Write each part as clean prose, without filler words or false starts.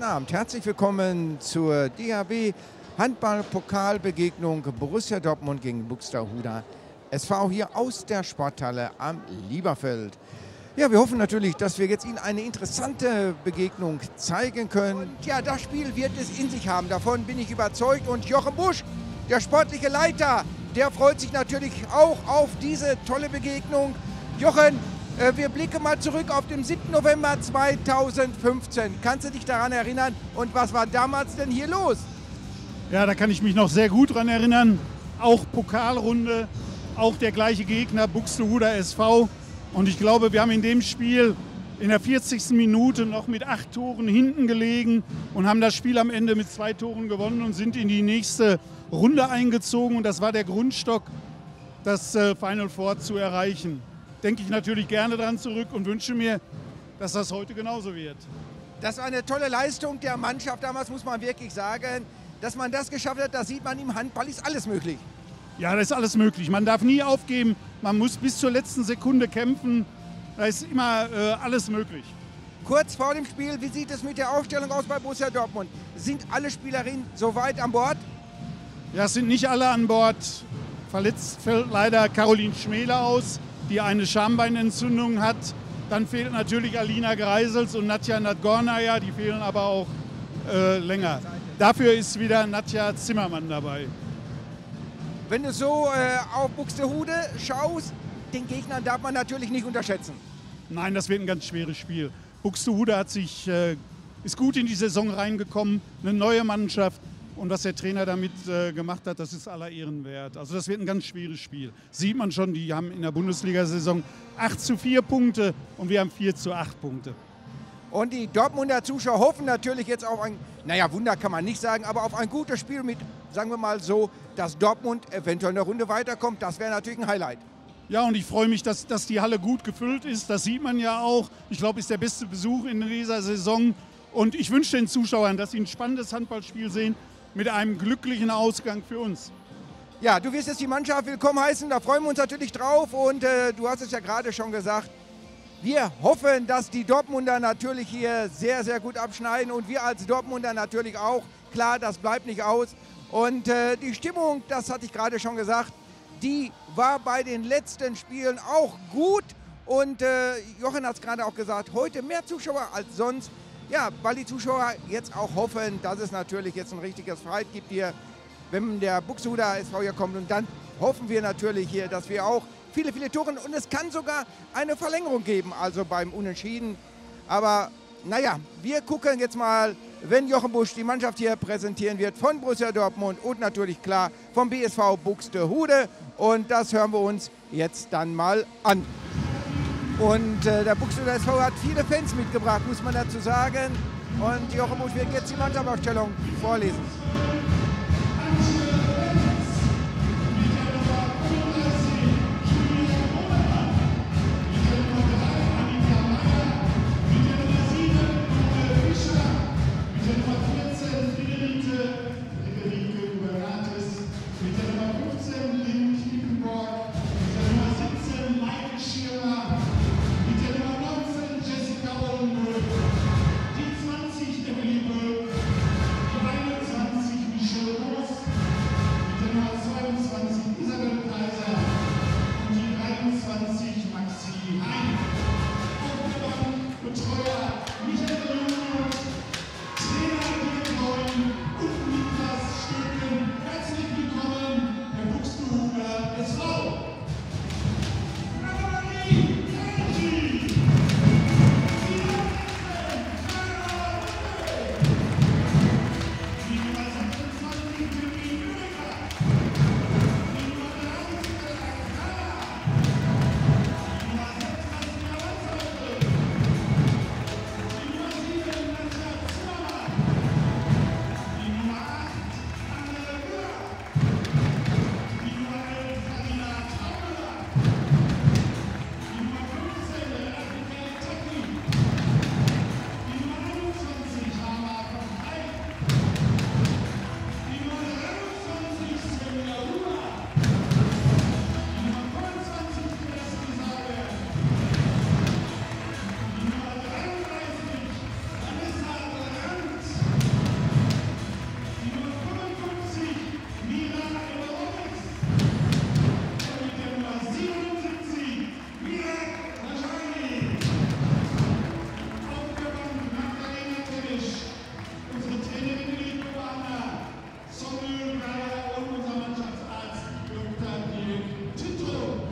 Abend, herzlich willkommen zur DHB Handball-Pokalbegegnung Borussia Dortmund gegen Buxtehude SV hier aus der Sporthalle am Lieberfeld. Ja, wir hoffen natürlich, dass wir jetzt Ihnen eine interessante Begegnung zeigen können. Und ja, das Spiel wird es in sich haben, davon bin ich überzeugt. Und Jochen Busch, der sportliche Leiter, der freut sich natürlich auch auf diese tolle Begegnung. Jochen, wir blicken mal zurück auf den 7. November 2015. Kannst du dich daran erinnern? Und was war damals denn hier los? Ja, da kann ich mich noch sehr gut dran erinnern. Auch Pokalrunde, auch der gleiche Gegner, Buxtehude SV. Und ich glaube, wir haben in dem Spiel in der 40. Minute noch mit 8 Toren hinten gelegen und haben das Spiel am Ende mit 2 Toren gewonnen und sind in die nächste Runde eingezogen. Und das war der Grundstock, das Final Four zu erreichen. Denke ich natürlich gerne daran zurück und wünsche mir, dass das heute genauso wird. Das war eine tolle Leistung der Mannschaft damals, muss man wirklich sagen. Dass man das geschafft hat, das sieht man im Handball, ist alles möglich. Ja, das ist alles möglich. Man darf nie aufgeben, man muss bis zur letzten Sekunde kämpfen. Da ist immer alles möglich. Kurz vor dem Spiel, wie sieht es mit der Aufstellung aus bei Borussia Dortmund? Sind alle Spielerinnen soweit an Bord? Ja, es sind nicht alle an Bord. Verletzt fällt leider Caroline Schmäler aus, die eine Schambeinentzündung hat. Dann fehlt natürlich Alina Greisels und Nadja Nadgornaja, die fehlen aber auch länger. Dafür ist wieder Nadja Zimmermann dabei. Wenn du so auf Buxtehude schaust, den Gegner darf man natürlich nicht unterschätzen. Nein, das wird ein ganz schweres Spiel. Buxtehude ist gut in die Saison reingekommen, eine neue Mannschaft. Und was der Trainer damit gemacht hat, das ist aller Ehren wert. Also das wird ein ganz schweres Spiel. Sieht man schon, die haben in der Bundesliga-Saison 8:4 Punkte und wir haben 4:8 Punkte. Und die Dortmunder Zuschauer hoffen natürlich jetzt auf ein, naja, Wunder kann man nicht sagen, aber auf ein gutes Spiel mit, sagen wir mal so, dass Dortmund eventuell in der Runde weiterkommt. Das wäre natürlich ein Highlight. Ja, und ich freue mich, dass die Halle gut gefüllt ist. Das sieht man ja auch. Ich glaube, ist der beste Besuch in dieser Saison. Und ich wünsche den Zuschauern, dass sie ein spannendes Handballspiel sehen mit einem glücklichen Ausgang für uns. Ja, du wirst jetzt die Mannschaft willkommen heißen. Da freuen wir uns natürlich drauf. Und du hast es ja gerade schon gesagt. Wir hoffen, dass die Dortmunder natürlich hier sehr, sehr gut abschneiden und wir als Dortmunder natürlich auch. Klar, das bleibt nicht aus. Und die Stimmung, das hatte ich gerade schon gesagt, die war bei den letzten Spielen auch gut. Und Jochen hat es gerade auch gesagt, heute mehr Zuschauer als sonst. Ja, weil die Zuschauer jetzt auch hoffen, dass es natürlich jetzt ein richtiges Fight gibt hier, wenn der Buxtehude SV hier kommt. Und dann hoffen wir natürlich hier, dass wir auch viele, viele Tore und es kann sogar eine Verlängerung geben, also beim Unentschieden. Aber naja, wir gucken jetzt mal, wenn Jochen Busch die Mannschaft hier präsentieren wird von Borussia Dortmund und natürlich klar vom BSV Buxtehude. Und das hören wir uns jetzt dann mal an. Und der Buxtehude SV hat viele Fans mitgebracht, muss man dazu sagen. Und Jochen Busch wird jetzt die Mannschaftsaufstellung vorlesen.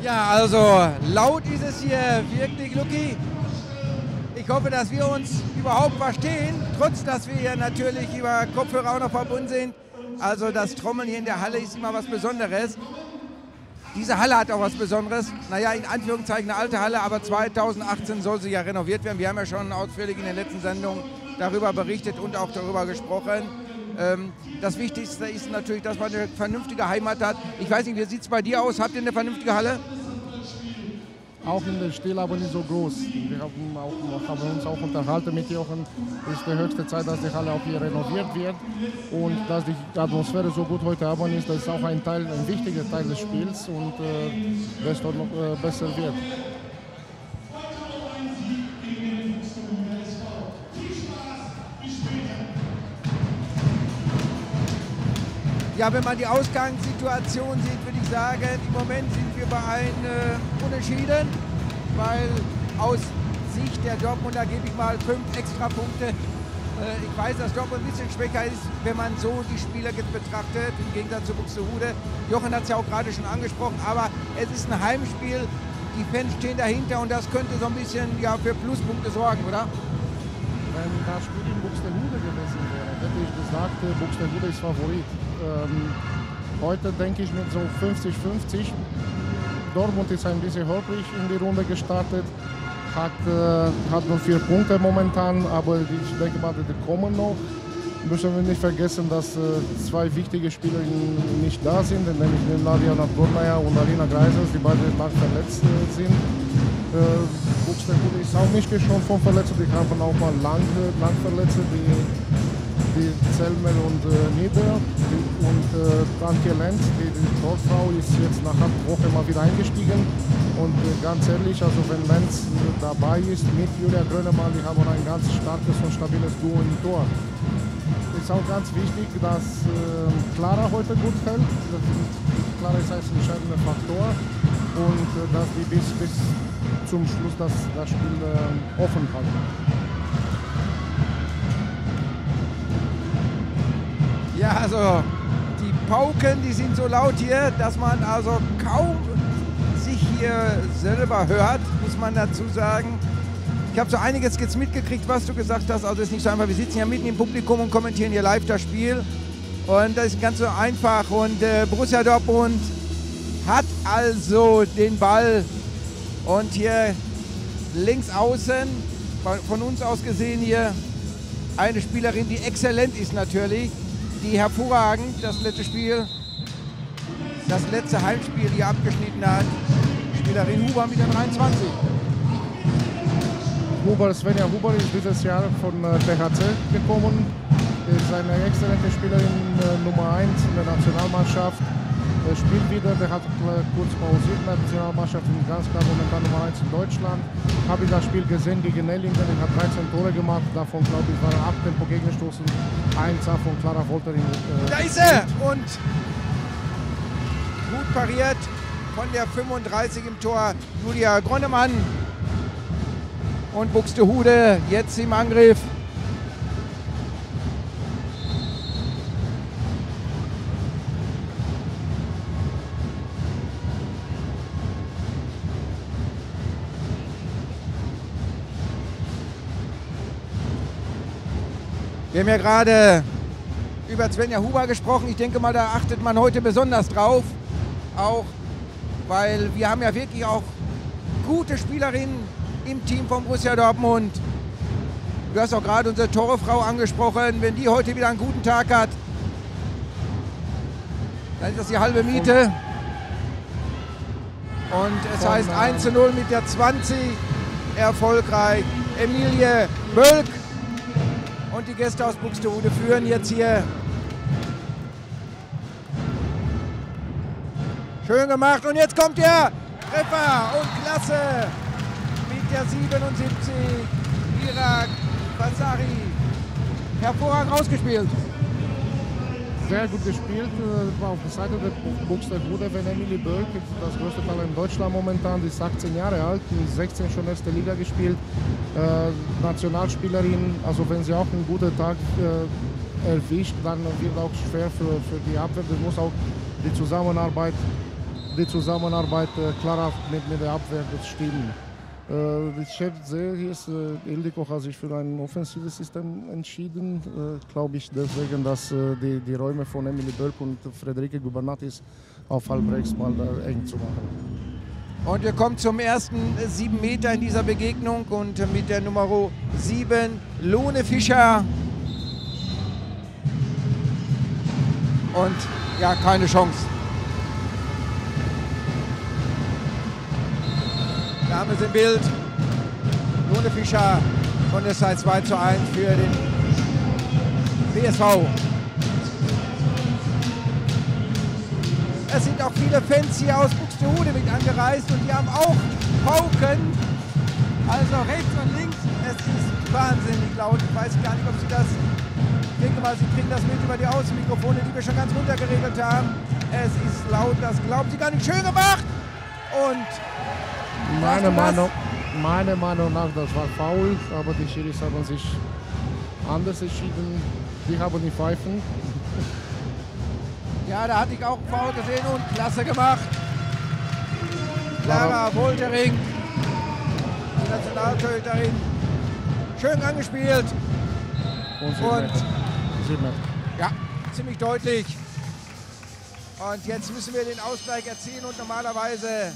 Ja, also laut ist es hier wirklich, Luki. Ich hoffe, dass wir uns überhaupt verstehen, trotz dass wir hier natürlich über Kopfhörer auch noch verbunden sind. Also das Trommeln hier in der Halle ist immer was Besonderes. Diese Halle hat auch was Besonderes. Naja, in Anführungszeichen eine alte Halle, aber 2018 soll sie ja renoviert werden. Wir haben ja schon ausführlich in den letzten Sendungen darüber berichtet und auch darüber gesprochen. Das Wichtigste ist natürlich, dass man eine vernünftige Heimat hat. Ich weiß nicht, wie sieht es bei dir aus? Habt ihr eine vernünftige Halle? Auch in der Stil, aber nicht so groß. Wir haben uns auch unterhalten mit Jochen. Es ist die höchste Zeit, dass die Halle auch hier renoviert wird und dass die Atmosphäre so gut heute Abend ist. Das ist auch ein wichtiger Teil des Spiels und das dort noch besser wird. Ja, wenn man die Ausgangssituation sieht, würde ich sagen, im Moment sind wir bei einem Unentschieden, weil aus Sicht der Dortmunder gebe ich mal 5 Extrapunkte. Ich weiß, dass Dortmund ein bisschen schwächer ist, wenn man so die Spieler betrachtet, im Gegensatz zu Buxtehude. Jochen hat es ja auch gerade schon angesprochen, aber es ist ein Heimspiel, die Fans stehen dahinter und das könnte so ein bisschen ja, für Pluspunkte sorgen, oder? Wenn das Spiel in Buxtehude gewesen wäre, hätte ich gesagt, Buxtehude ist Favorit. Heute denke ich mit so 50-50. Dortmund ist ein bisschen holprig in die Runde gestartet, hat nur 4 Punkte momentan, aber ich denke mal, die kommen noch. Müssen wir nicht vergessen, dass 2 wichtige Spieler nicht da sind, nämlich Nadia Nadgornaya und Alina Greisers, die beide lang verletzt sind. Buxtehude ist auch nicht geschont von Verletzungen, die haben auch mal lang Verletzte, die Zelmer und Nieder. Und Antje Lenz, die Torfrau, ist jetzt nach einer Woche mal wieder eingestiegen. Und ganz ehrlich, also wenn Lenz dabei ist mit Julia Grönemann, die haben ein ganz starkes und stabiles Duo im Tor. Ist auch ganz wichtig, dass Clara heute gut hält. Clara ist ein entscheidender Faktor und dass die bis zum Schluss das Spiel offen halten. Ja, also die Pauken, die sind so laut hier, dass man also kaum sich hier selber hört, muss man dazu sagen. Ich habe so einiges jetzt mitgekriegt, was du gesagt hast. Also ist nicht so einfach. Wir sitzen ja mitten im Publikum und kommentieren hier live das Spiel. Und das ist ganz so einfach. Und Borussia Dortmund hat also den Ball. Und hier links außen, von uns aus gesehen hier, eine Spielerin, die exzellent ist natürlich. Die hervorragend das letzte Heimspiel hier abgeschnitten hat. Spielerin Huber mit der 23. Svenja Huber ist dieses Jahr von THC gekommen. Ist eine exzellente Spielerin, Nummer 1 in der Nationalmannschaft. Spielt wieder, der hat kurz pausiert in der Nationalmannschaft und ganz klar momentan Nummer 1 in Deutschland. Habe ich das Spiel gesehen gegen Ellingen, er hat 13 Tore gemacht, davon glaube ich waren 8 Tempo gegengestoßen, 1 von Clara Woltering. Da ist er! Und gut pariert von der 35 im Tor Julia Grönemann. Und Buxtehude jetzt im Angriff. Wir haben ja gerade über Svenja Huber gesprochen. Ich denke mal, da achtet man heute besonders drauf. Auch weil wir haben ja wirklich auch gute Spielerinnen im Team von Borussia Dortmund. Du hast auch gerade unsere Torefrau angesprochen. Wenn die heute wieder einen guten Tag hat, dann ist das die halbe Miete. Und es heißt 1:0 mit der 20 erfolgreich. Emilie Bölk und die Gäste aus Buxtehude führen jetzt hier. Schön gemacht und jetzt kommt der Treffer und klasse. Der 77, Irak Basari. Hervorragend ausgespielt. Sehr gut gespielt. Auf der Seite der Buxtehude, wenn Emilie Bölk, das größte Talent in Deutschland momentan, die ist 18 Jahre alt, in 16 schon erste Liga gespielt. Nationalspielerin, also wenn sie auch einen guten Tag erwischt, dann wird auch schwer für die Abwehr. Das muss auch die Zusammenarbeit die Zusammenarbeit klar mit der Abwehr stimmen. Ich sehe hier, Ildiko hat sich für ein offensives System entschieden, glaube ich deswegen, dass die Räume von Emily Bölk und Friederike Gubernatis auf halbrechts mal eng zu machen. Und wir kommen zum ersten 7 Meter in dieser Begegnung und mit der Nummer 7, Lone Fischer. Und ja, keine Chance. Name ist im Bild. Lone Fischer und es sei 2:1 für den BSV. Es sind auch viele Fans hier aus Buxtehude mit angereist und die haben auch Pauken. Also rechts und links. Es ist wahnsinnig laut. Ich weiß gar nicht, ob Sie das... Ich denke mal, Sie kriegen das mit über die Außenmikrofone, die wir schon ganz runter geregelt haben. Es ist laut, das glauben Sie gar nicht. Schön gemacht! Und... Meiner Meinung nach, das war faul, aber die Schiris haben sich anders entschieden. Die haben die Pfeifen. Ja, da hatte ich auch einen Foul gesehen und klasse gemacht. Clara Woltering, die Nationaltorhüterin, schön angespielt. Und ja, ziemlich deutlich. Und jetzt müssen wir den Ausgleich erzielen und normalerweise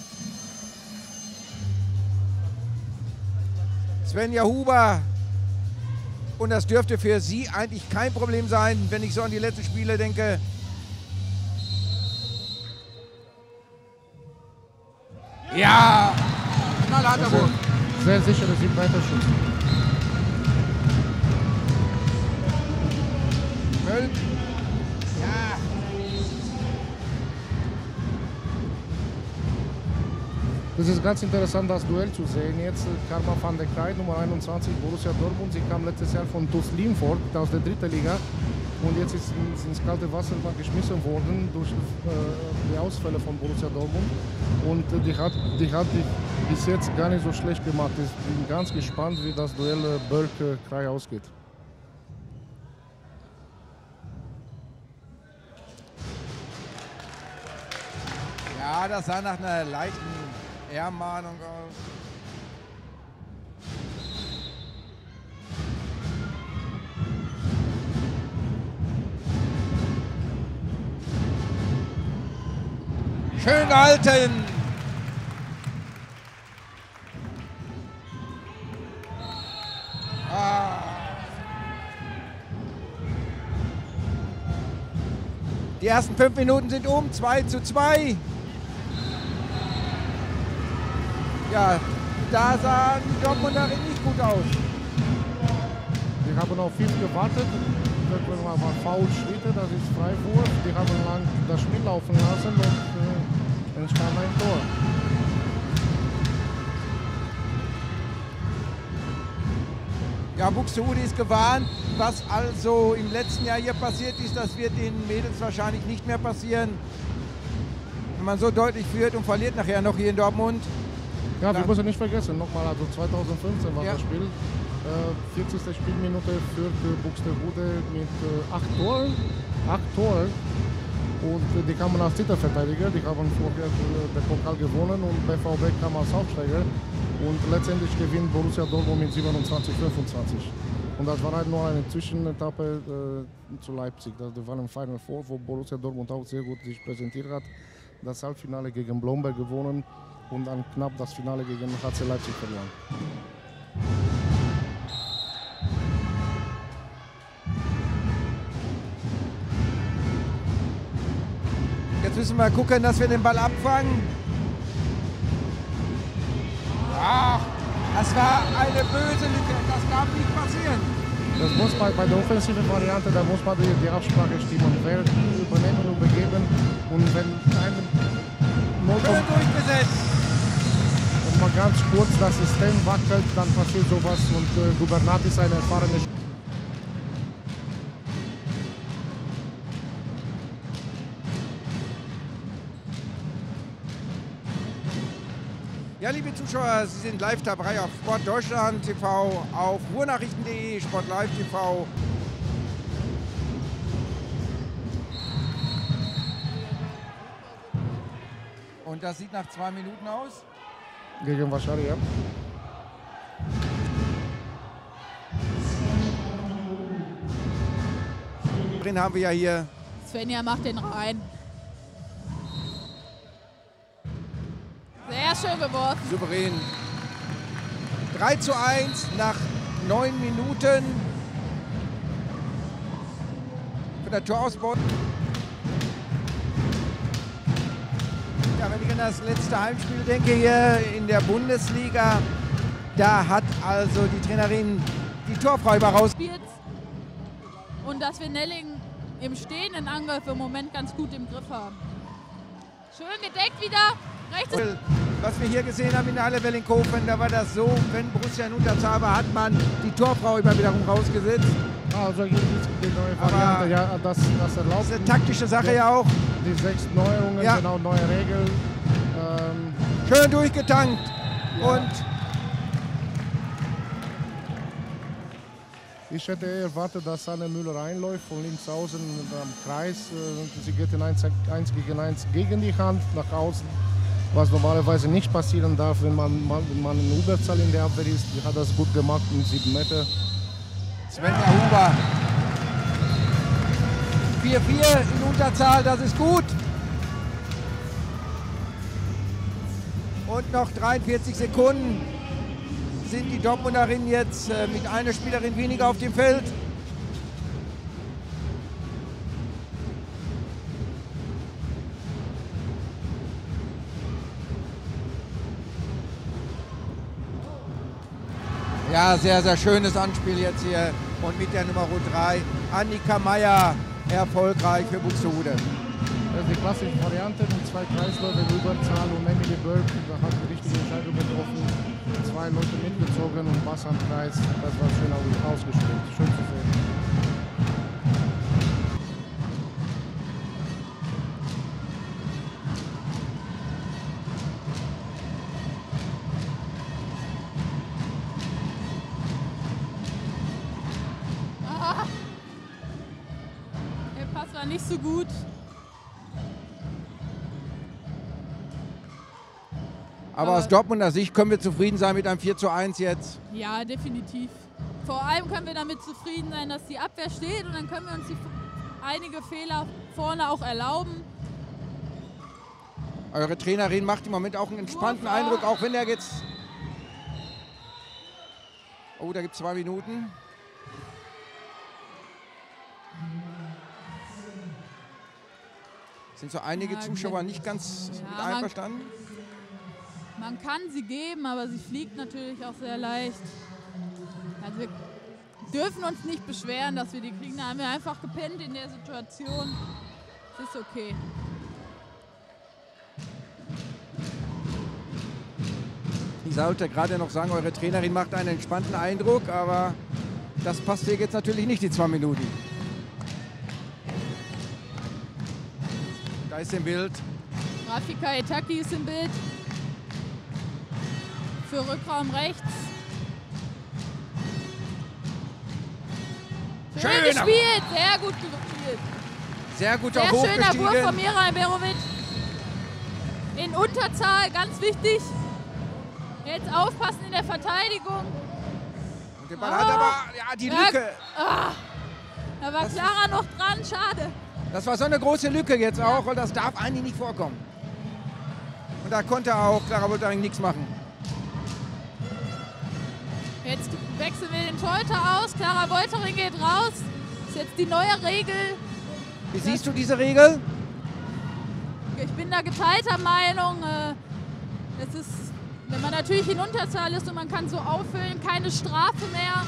Svenja Huber. Und das dürfte für sie eigentlich kein Problem sein, wenn ich so an die letzten Spiele denke. Ja, knallharter Wurf. Sehr sicherer 7-Meter-Schuss. Möll. Ja. Das ist ganz interessant, das Duell zu sehen. Jetzt Karma van der Krey, Nummer 21, Borussia Dortmund. Sie kam letztes Jahr von TuS Limford aus der 3. Liga. Und jetzt ist ins kalte Wasser geschmissen worden durch die Ausfälle von Borussia Dortmund. Und die hat bis jetzt gar nicht so schlecht gemacht. Ich bin ganz gespannt, wie das Duell Bölk-Krey ausgeht. Ja, das sah nach einer leichten Ermahnung aus. Schön gehalten. Die ersten 5 Minuten sind um, 2:2. Ja, da sahen die Dortmunder nicht gut aus. Wir haben auf viel gewartet. Das war Foulschritte, das ist Freiwurf. Die haben lang das Spiel laufen lassen und entstand ein Tor. Ja, Buxtehude ist gewarnt. Was also im letzten Jahr hier passiert ist, das wird den Mädels wahrscheinlich nicht mehr passieren. Wenn man so deutlich führt und verliert nachher noch hier in Dortmund. Ja, wir müssen nicht vergessen, nochmal, also 2015 war das Spiel. 40. Spielminute führte Buxtehude mit 8 Toren. 8 Tore. Und die kamen als Titelverteidiger, die haben vorher den Pokal gewonnen und BVB kam als Aufsteiger. Und letztendlich gewinnt Borussia Dortmund mit 27-25. Und das war halt nur eine Zwischenetappe zu Leipzig. Das war ein Final Four, wo Borussia Dortmund auch sehr gut sich präsentiert hat. Das Halbfinale gegen Blomberg gewonnen und dann knapp das Finale gegen HC Leipzig verloren. Jetzt müssen wir gucken, dass wir den Ball abfangen. Ach, das war eine böse Lücke. Das darf nicht passieren. Das muss bei der offensiven Variante, da muss man die Absprache stimmen. Wer übernehmen und übergeben. Und wenn ein Schön durchgesetzt. Und mal ganz kurz das System wackelt, dann passiert sowas. Und Gubernatis ist eine erfahrene Ja, liebe Zuschauer, Sie sind live dabei auf Sport Deutschland TV, auf ruhrnachrichten.de, Sport Live TV. Und das sieht nach 2 Minuten aus? Gegen Waschari, ja. Den haben wir ja hier. Svenja macht den rein. Sehr schön geworfen. Souverän. 3:1 nach 9 Minuten. Für der Torausbau. Ja, wenn ich an das letzte Heimspiel denke hier in der Bundesliga, da hat also die Trainerin die Torfreiber raus. Und dass wir Nelling im stehenden Angriff im Moment ganz gut im Griff haben. Schön gedeckt wieder. Rechts. Was wir hier gesehen haben in der Halle Wellinghofen, da war das so, wenn Borussia in Unterzahl war, hat man die Torfrau immer wiederum rausgesetzt. Also die neue Variante, ja, das erlaubt. Das ist eine taktische Sache ja auch. Die 6 Neuerungen, ja. Genau, neue Regeln. Schön durchgetankt. Ja. Und ich hätte erwartet, dass Anne Müller reinläuft, von links außen am Kreis. Sie geht in 1 gegen 1 gegen die Hand nach außen, was normalerweise nicht passieren darf, wenn man in Überzahl in der Abwehr ist. Die hat das gut gemacht in 7 Meter. Svenja Huber. 4:4 in Unterzahl, das ist gut. Und noch 43 Sekunden sind die Dortmunderinnen jetzt mit einer Spielerin weniger auf dem Feld. Ja, sehr, sehr schönes Anspiel jetzt hier. Und mit der Nummer 3, Annika Meyer, erfolgreich für Buxtehude. Das ist die klassische Variante mit 2 Kreisläufen in Überzahl und Emily Bölk. Da hat die richtige Entscheidung getroffen. 2 Leute mitgezogen und Pass am Kreis. Das war schön ausgespielt. Schön zu sehen. Der Pass war nicht so gut. Aber aus Dortmunder Sicht können wir zufrieden sein mit einem 4:1 jetzt. Ja, definitiv. Vor allem können wir damit zufrieden sein, dass die Abwehr steht und dann können wir uns einige Fehler vorne auch erlauben. Eure Trainerin macht im Moment auch einen entspannten Eindruck, auch wenn er jetzt... Oh, da gibt es 2 Minuten. Sind so einige Zuschauer nicht ganz mit einverstanden? Man kann sie geben, aber sie fliegt natürlich auch sehr leicht. Also wir dürfen uns nicht beschweren, dass wir die kriegen. Da haben wir einfach gepennt in der Situation. Das ist okay. Ich sollte gerade noch sagen, eure Trainerin macht einen entspannten Eindruck, aber das passt hier jetzt natürlich nicht, die 2 Minuten. Da ist im Bild. Rafika Etaki ist im Bild. Für Rückraum rechts. Schön gespielt, sehr gut gespielt. Sehr guter Wurf. Sehr schöner Wurf von Mira Berovic. In Unterzahl, ganz wichtig. Jetzt aufpassen in der Verteidigung. Und der Ball hat aber die Lücke. Da war Clara noch dran, schade. Das war so eine große Lücke jetzt auch, weil das darf eigentlich nicht vorkommen. Und da konnte auch Clara Woltering nichts machen. Jetzt wechseln wir den Torhüter aus. Clara Woltering geht raus. Das ist jetzt die neue Regel. Wie siehst du diese Regel? Ich bin da geteilter Meinung. Es ist, wenn man natürlich in Unterzahl ist und man kann so auffüllen, keine Strafe mehr.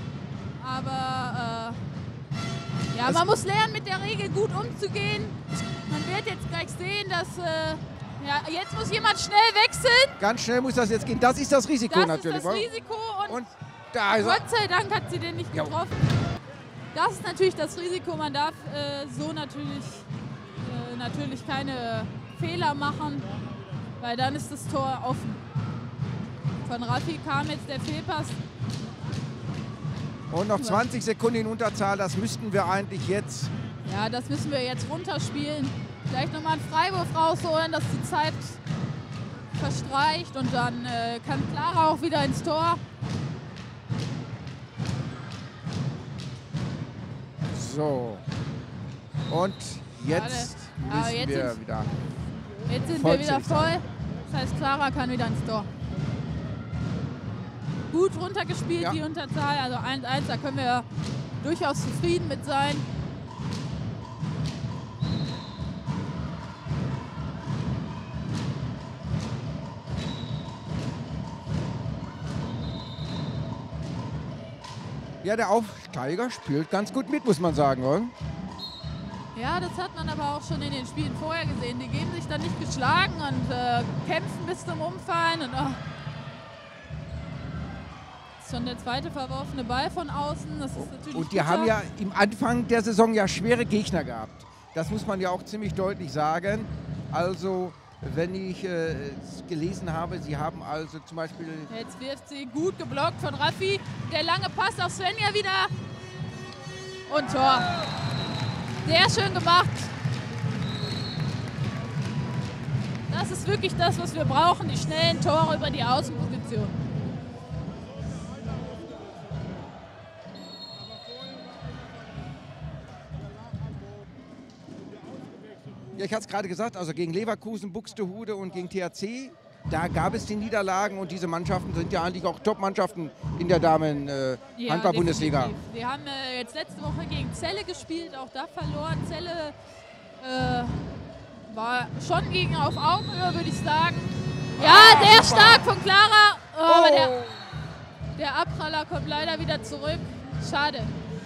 Aber ja, man muss lernen, mit der Regel gut umzugehen. Man wird jetzt gleich sehen, dass jetzt muss jemand schnell wechseln. Ganz schnell muss das jetzt gehen. Das ist das Risiko natürlich. Das ist das Risiko und da ist Gott sei Dank hat sie den nicht getroffen. Das ist natürlich das Risiko. Man darf so natürlich keine Fehler machen, weil dann ist das Tor offen. Von Raffi kam jetzt der Fehlpass. Und noch 20 Sekunden in Unterzahl, das müssten wir eigentlich jetzt. Ja, das müssen wir jetzt runterspielen. Vielleicht nochmal einen Freiwurf rausholen, dass die Zeit verstreicht und dann kann Clara auch wieder ins Tor. So. Und jetzt müssen wir wieder. Jetzt sind wir wieder voll. Das heißt, Clara kann wieder ins Tor. Gut runtergespielt, die Unterzahl. Also 1-1, da können wir durchaus zufrieden mit sein. Ja, der Aufsteiger spielt ganz gut mit, muss man sagen, oder? Ja, das hat man aber auch schon in den Spielen vorher gesehen. Die geben sich dann nicht geschlagen und kämpfen bis zum Umfallen. Und schon der zweite verworfene Ball von außen. Das ist natürlich und die haben ja im Anfang der Saison ja schwere Gegner gehabt. Das muss man ja auch ziemlich deutlich sagen. Also, wenn ich gelesen habe, sie haben also zum Beispiel... Jetzt wirft sie gut geblockt von Raffi. Der lange Pass auf Svenja wieder. Und Tor. Sehr schön gemacht. Das ist wirklich das, was wir brauchen. Die schnellen Tore über die Außenposition. Ja, ich hatte es gerade gesagt, also gegen Leverkusen, Buxtehude und gegen THC, da gab es die Niederlagen und diese Mannschaften sind ja eigentlich auch Top-Mannschaften in der Damen-Handball-Bundesliga. Wir haben jetzt letzte Woche gegen Celle gespielt, auch da verloren. Celle war schon gegen auf Augenhöhe, würde ich sagen. Ja, sehr stark von Clara, aber der Abpraller kommt leider wieder zurück. Schade.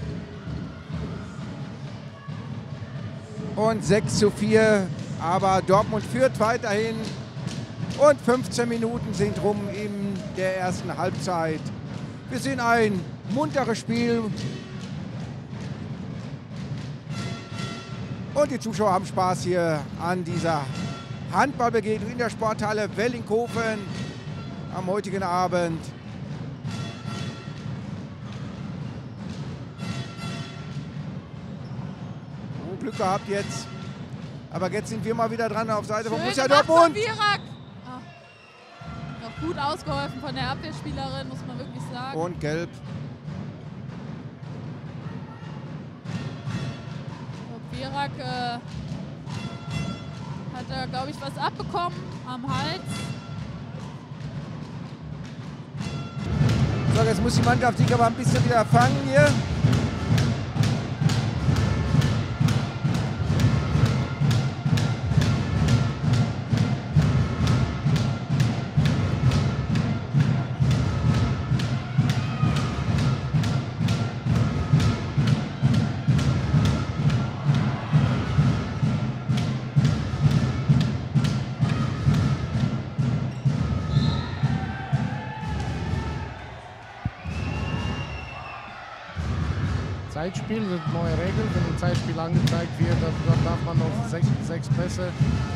Und 6:4, aber Dortmund führt weiterhin. Und 15 Minuten sind rum in der ersten Halbzeit. Wir sehen ein munteres Spiel. Und die Zuschauer haben Spaß hier an dieser Handballbegegnung in der Sporthalle Wellinghofen am heutigen Abend. Glück gehabt jetzt. Aber jetzt sind wir mal wieder dran auf Seite von Borussia Dortmund. Noch gut ausgeholfen von der Abwehrspielerin, muss man wirklich sagen. Und gelb. Virak hat da, glaube ich, was abbekommen am Hals. So, jetzt muss die Mannschaft sich aber ein bisschen wieder fangen hier. Zeitspiel sind neue Regeln. Wenn ein Zeitspiel angezeigt wird, dann darf man noch sechs Pässe.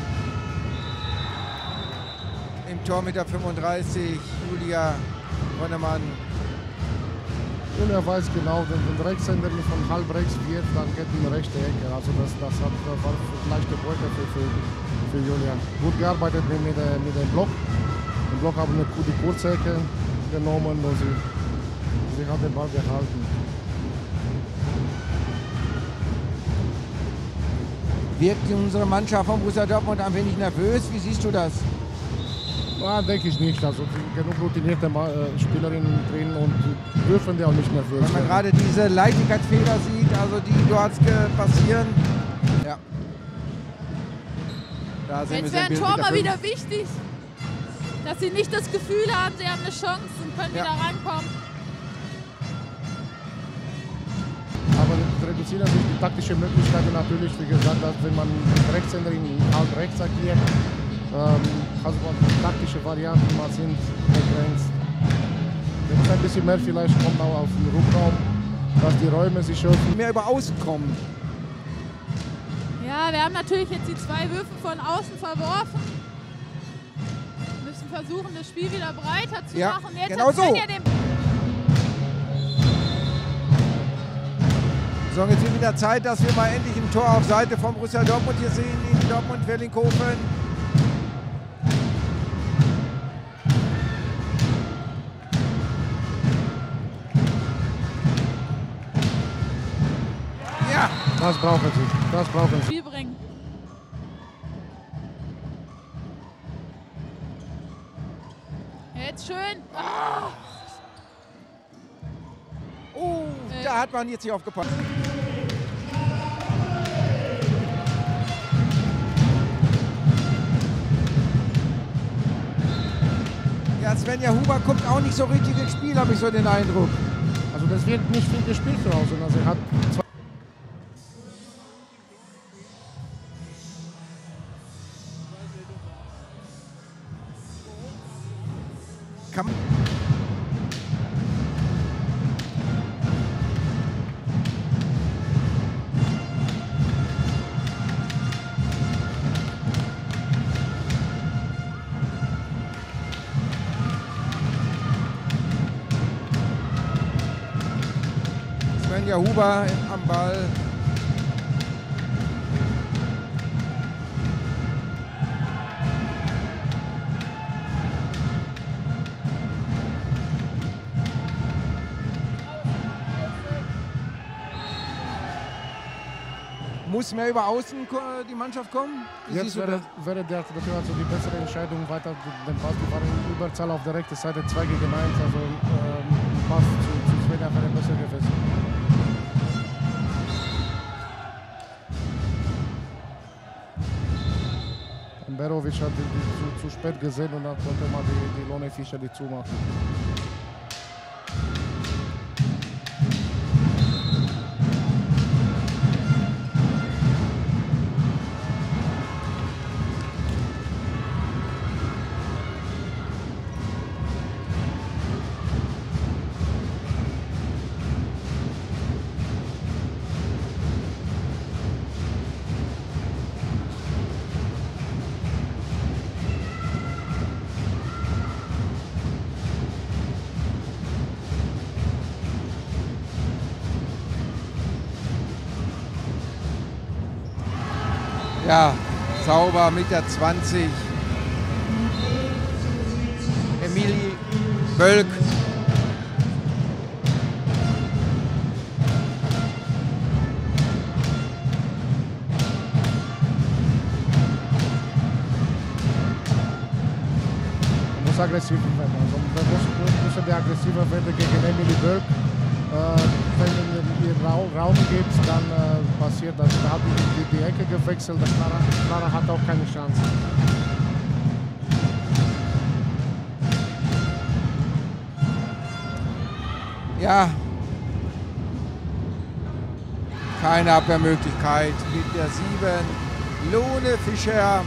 Im Tor mit der 35, Julia Ronnemann. Julia weiß genau, wenn der Rechtshänder von halb rechts wird, dann geht in die rechte Ecke. Also das war leichte Beute für Julia. Gut gearbeitet mit dem Block. Im Block haben wir die kurze Ecke genommen und sie hat den Ball gehalten. Wirkt unsere Mannschaft von Borussia Dortmund ein wenig nervös? Wie siehst du das? Ja, denke ich nicht. Also genug routinierte Spielerinnen drin und dürfen die auch nicht nervös werden. Wenn man gerade diese Leichtigkeitsfehler sieht, also die dort passieren. Ja. Da sind jetzt wäre ein Tor mal wieder wichtig, dass sie nicht das Gefühl haben, sie haben eine Chance und können wieder rankommen. Aber reduzieren sich die taktische Möglichkeiten natürlich, wie gesagt, dass wenn man Rechtshänder in halb rechts agiert, also taktische Varianten mal sind begrenzt. Wenn ein bisschen mehr vielleicht kommt auch auf den Rückraum, dass die Räume sich öffnen. Mehr über Außen kommen. Ja, wir haben natürlich jetzt die 2 Würfe von außen verworfen. Wir müssen versuchen, das Spiel wieder breiter zu machen. Jetzt genau so. So, jetzt wird wieder Zeit, dass wir mal endlich ein Tor auf Seite von Borussia Dortmund hier sehen in Dortmund-Wellinghofen. Das brauchen sie. Das brauchen sie. Spiel bringen. Jetzt schön. Oh, da hat man jetzt nicht aufgepasst. Ja, Svenja Huber kommt auch nicht so richtig ins Spiel, habe ich so den Eindruck. Also das wird nicht viel gespielt zu Hause. Also er hat zwei Svenja Huber am Ball. Muss mehr über außen die Mannschaft kommen? Wie Jetzt siehst du wäre der also die bessere Entscheidung weiter den Pass. Die waren in Überzahl auf der rechten Seite 2 gegen 1. Also Pass zu Svenja wäre besser gewesen. Berovic hat die zu spät gesehen und dann konnte man die Lone Fischer die zumachen. Ja, sauber mit der 20. Emilie Bölk. Muss aggressiv werden. Also muss der aggressiver werden gegen Emilie Bölk. Wenn ihr Raum gibt, dann passiert das. Da hat die Ecke gewechselt. Clara hat auch keine Chance. Ja, keine Abwehrmöglichkeit mit der 7. Lone Fischer.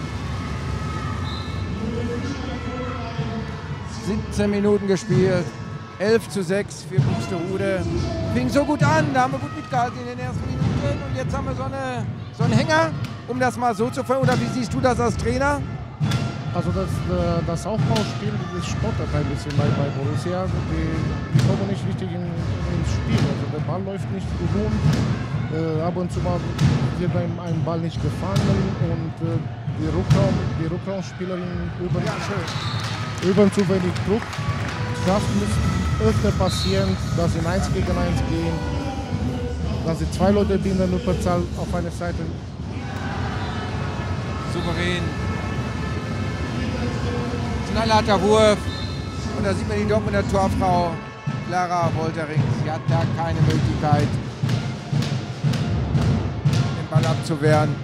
17 Minuten gespielt. 11:6 für Buxtehude. Fing so gut an, da haben wir gut mitgehalten in den ersten Minuten. Und jetzt haben wir so einen Hänger, um das mal so zu ver... Oder wie siehst du das als Trainer? Also das Aufbauspiel, das stottert ein bisschen bei Borussia. Die kommen nicht richtig ins Spiel. Also der Ball läuft nicht rund. Ab und zu mal wird ein Ball nicht gefangen. Und die Rückraumspielerinnen üben zu wenig Druck. Das muss öfter passieren, dass sie in 1 gegen 1 gehen, dass sie 2 Leute binden, Überzahl auf einer Seite. Souverän. Knallharter Wurf. Und da sieht man die Dortmunder Torfrau Clara Wolterings. Sie hat da keine Möglichkeit, den Ball abzuwehren.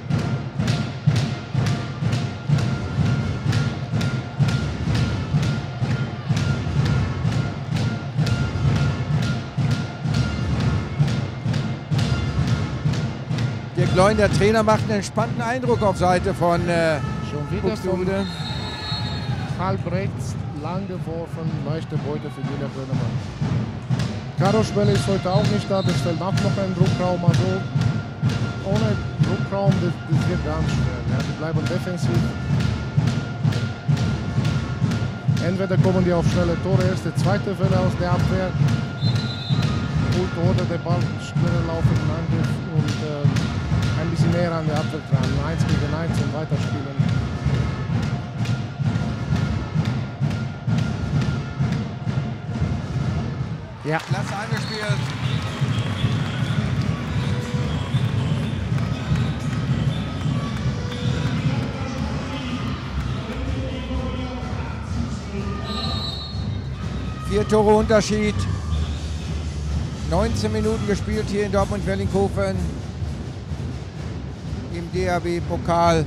Dirk Leun, der Trainer, macht einen entspannten Eindruck auf Seite von Schon wieder Buxtehude. Halb rechts, lang geworfen, leichte Beute für Julia Brönnemann. Caro Schwelle ist heute auch nicht da, das fällt auch noch ein Druckraum. Also ohne Druckraum, das wird ganz schwer. Ja, die bleiben defensiv. Entweder kommen die auf schnelle Tore, erste, zweite Welle aus der Abwehr. Oder der Ball schneller laufen im Angriff und ein bisschen näher an der Abwehr dran. 1 gegen 1 und weiterspielen. Ja. Klasse angespielt. 4 Tore Unterschied. 19 Minuten gespielt hier in Dortmund-Wellinghofen im DHB-Pokal.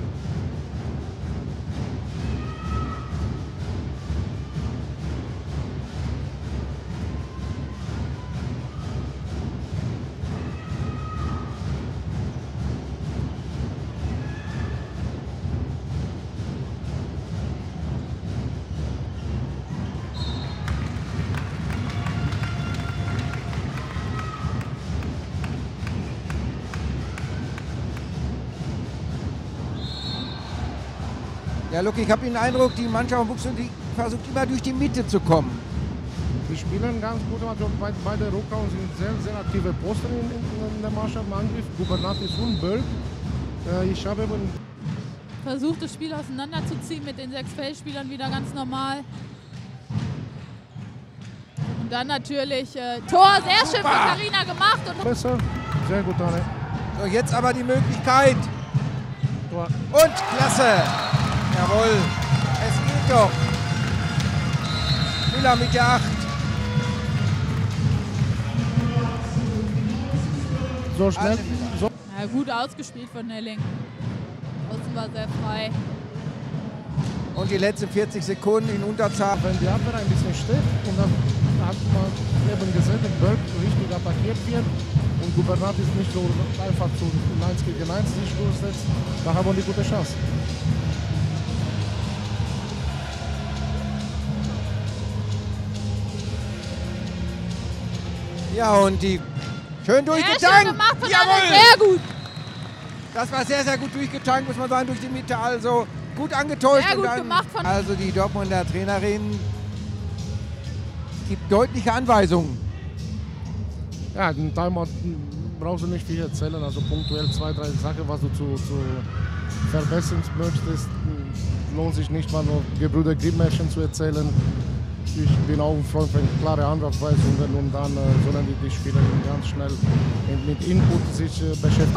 Ja, Luki, ich habe den Eindruck, die Mannschaft von Buxtehude versucht immer durch die Mitte zu kommen. Die spielen ganz gut, also beide Rückraum sind sehr aktive Posten in der Mannschaft im Angriff. Gubernatis und Bölk. Ich habe eben Versucht, das Spiel auseinanderzuziehen mit den 6 Feldspielern wieder ganz normal. Und dann natürlich Tor, sehr schön von Carina gemacht. Und besser, sehr gut, Anne. So, jetzt aber die Möglichkeit. Tor. Und klasse. Jawohl, es geht doch. Müller mit der 8. So schnell. So. ja, gut ausgespielt von Nelling. Außen war sehr frei. Und die letzten 40 Sekunden in Unterzahl. Wenn die Abwehr ein bisschen steht und dann hat man eben gesehen, dass Bölk richtig attackiert wird und Gubernatis nicht so einfach zu 1 gegen 1 sich durchsetzt, da haben wir die gute Chance. Ja, und die schön Sehr durchgetankt. schön gemacht von Jawohl. Anne, sehr gut. Das war sehr gut durchgetankt, muss man sagen, durch die Mitte. Also gut angetäuscht. Sehr gut und dann, gemacht von- also die Dortmunder Trainerin gibt deutliche Anweisungen. Ja, den Timeout brauchst du nicht viel erzählen, also punktuell 2, 3 Sachen, was du zu verbessern möchtest. Lohnt sich nicht mal nur Gebrüder Grimm-Märchen zu erzählen. Ich bin auch ein Freund von klaren Anweisungen und dann sollen die Spieler ganz schnell mit Input sich beschäftigen.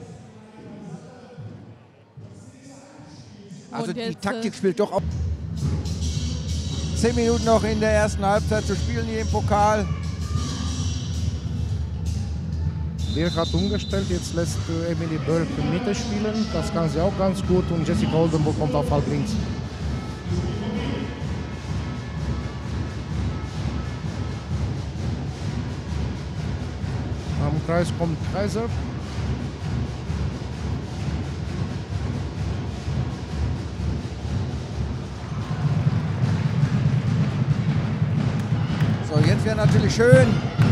Also Und die jetzt, Taktik spielt doch auch. 10 Minuten noch in der ersten Halbzeit zu spielen hier im Pokal. Dirk hat umgestellt, jetzt lässt Emily Bölk in Mitte spielen. Das kann sie auch ganz gut und Jessica Oldenburg kommt auf halb links. Am Kreis kommt Kaiser. So, jetzt wäre natürlich schön.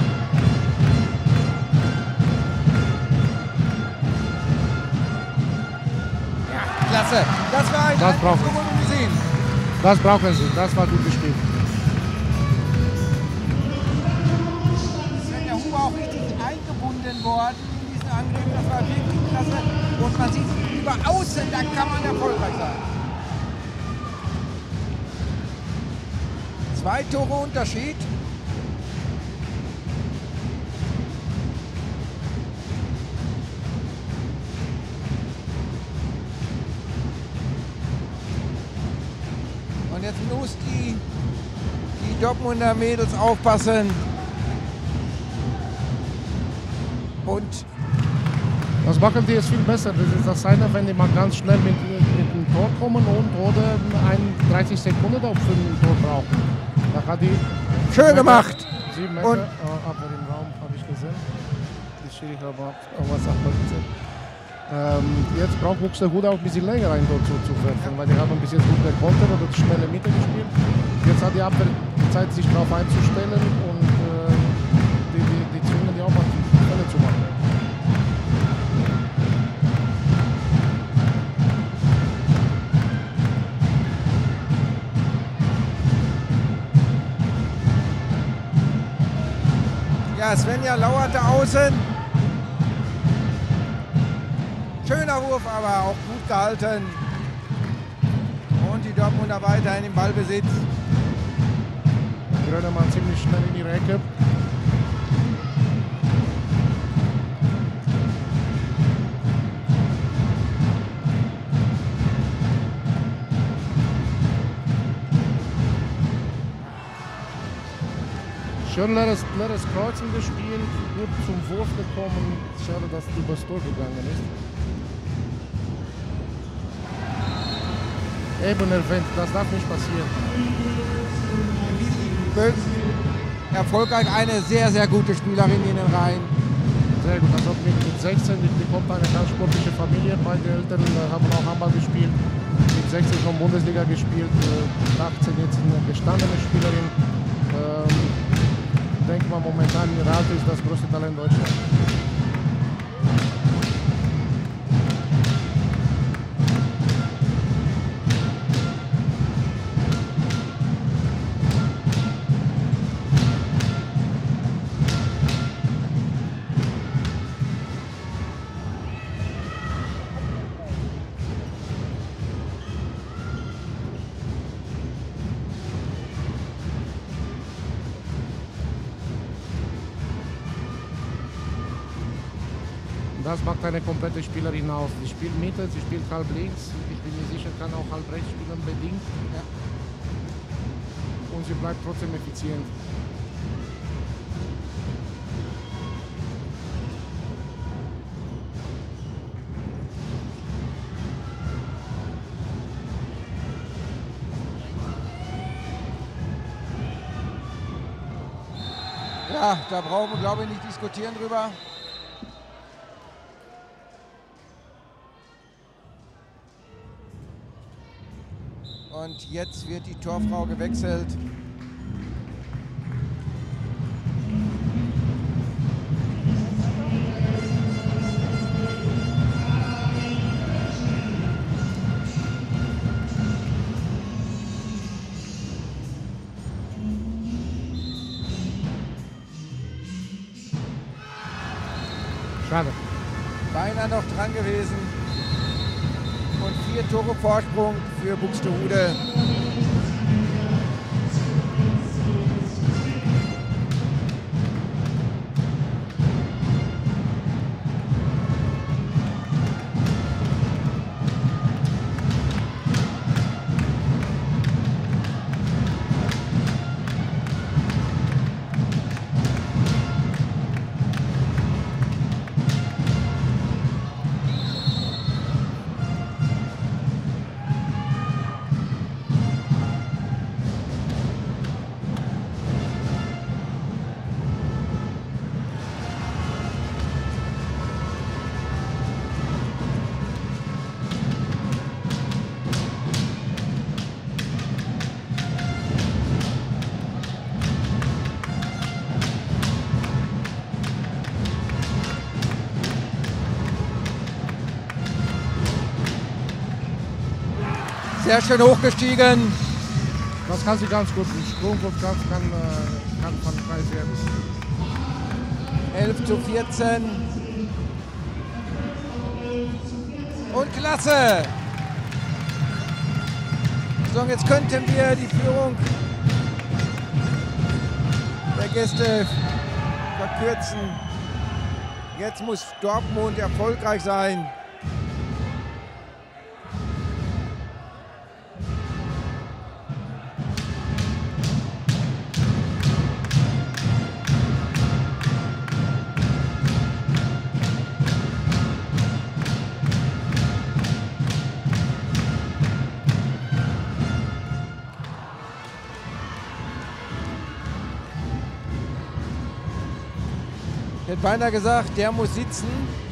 Ja, klasse. Das war ein Das brauchen wir. Angebot gesehen. Das brauchen sie, das war gut gespielt. Svenja Huber auch richtig eingebunden worden in diesen Angriff. Das war wirklich klasse. Und man sieht über außen, da kann man erfolgreich sein. 2 Tore Unterschied. Und jetzt muss die Dortmunder Mädels aufpassen. Und Das machen die jetzt viel besser. Das ist das eine, wenn die mal ganz schnell mit dem Tor kommen oder 30 Sekunden auf ein Tor brauchen. Da hat die schön gemacht. 7 Meter, Und- aber im Raum habe ich gesehen. Die Schiri hat auch was anderes. Jetzt braucht Buxtehude auch ein bisschen länger ein Tor zu werfen, weil die haben bis jetzt gut gekontert oder schnelle Mitte gespielt. Jetzt hat die Abwehr Zeit, sich darauf einzustellen und die zwingen die auch mal Fälle zu machen. ja, Svenja lauerte außen. Schöner Wurf, aber auch gut gehalten. Und die Dortmunder weiterhin im Ballbesitz. Grönemann ziemlich schnell in ihre Ecke. Schön leeres Kreuzen gespielt, gut zum Wurf gekommen. Schade, dass es übers Tor gegangen ist. Eben erwähnt, das darf nicht passieren. Erfolgreich, eine sehr, sehr gute Spielerin in den Reihen. Sehr gut, also mit 16, die kommt eine ganz sportliche Familie. Beide Eltern haben auch Handball gespielt. Mit 16 schon Bundesliga gespielt, 18 jetzt eine gestandene Spielerin. Ich denke mal, momentan in Ralte ist das größte Talent Deutschlands. Das macht eine komplette Spielerin aus. Sie spielt Mitte, sie spielt halb links. Ich bin mir sicher, kann auch halb rechts spielen, bedingt. Ja. Und sie bleibt trotzdem effizient. Ja, da brauchen wir, glaube ich, nicht diskutieren drüber. Und jetzt wird die Torfrau gewechselt. Schade. Beinahe noch dran gewesen. Und 4 Tore Vorsprung für Buxtehude. Sehr schön hochgestiegen. Das kann sie ganz gut. Den Sprungwurf kann von Preis werden. 11:14. Und klasse. So, und jetzt könnten wir die Führung der Gäste verkürzen. Jetzt muss Dortmund erfolgreich sein. Ich hätte beinahe gesagt, der muss sitzen.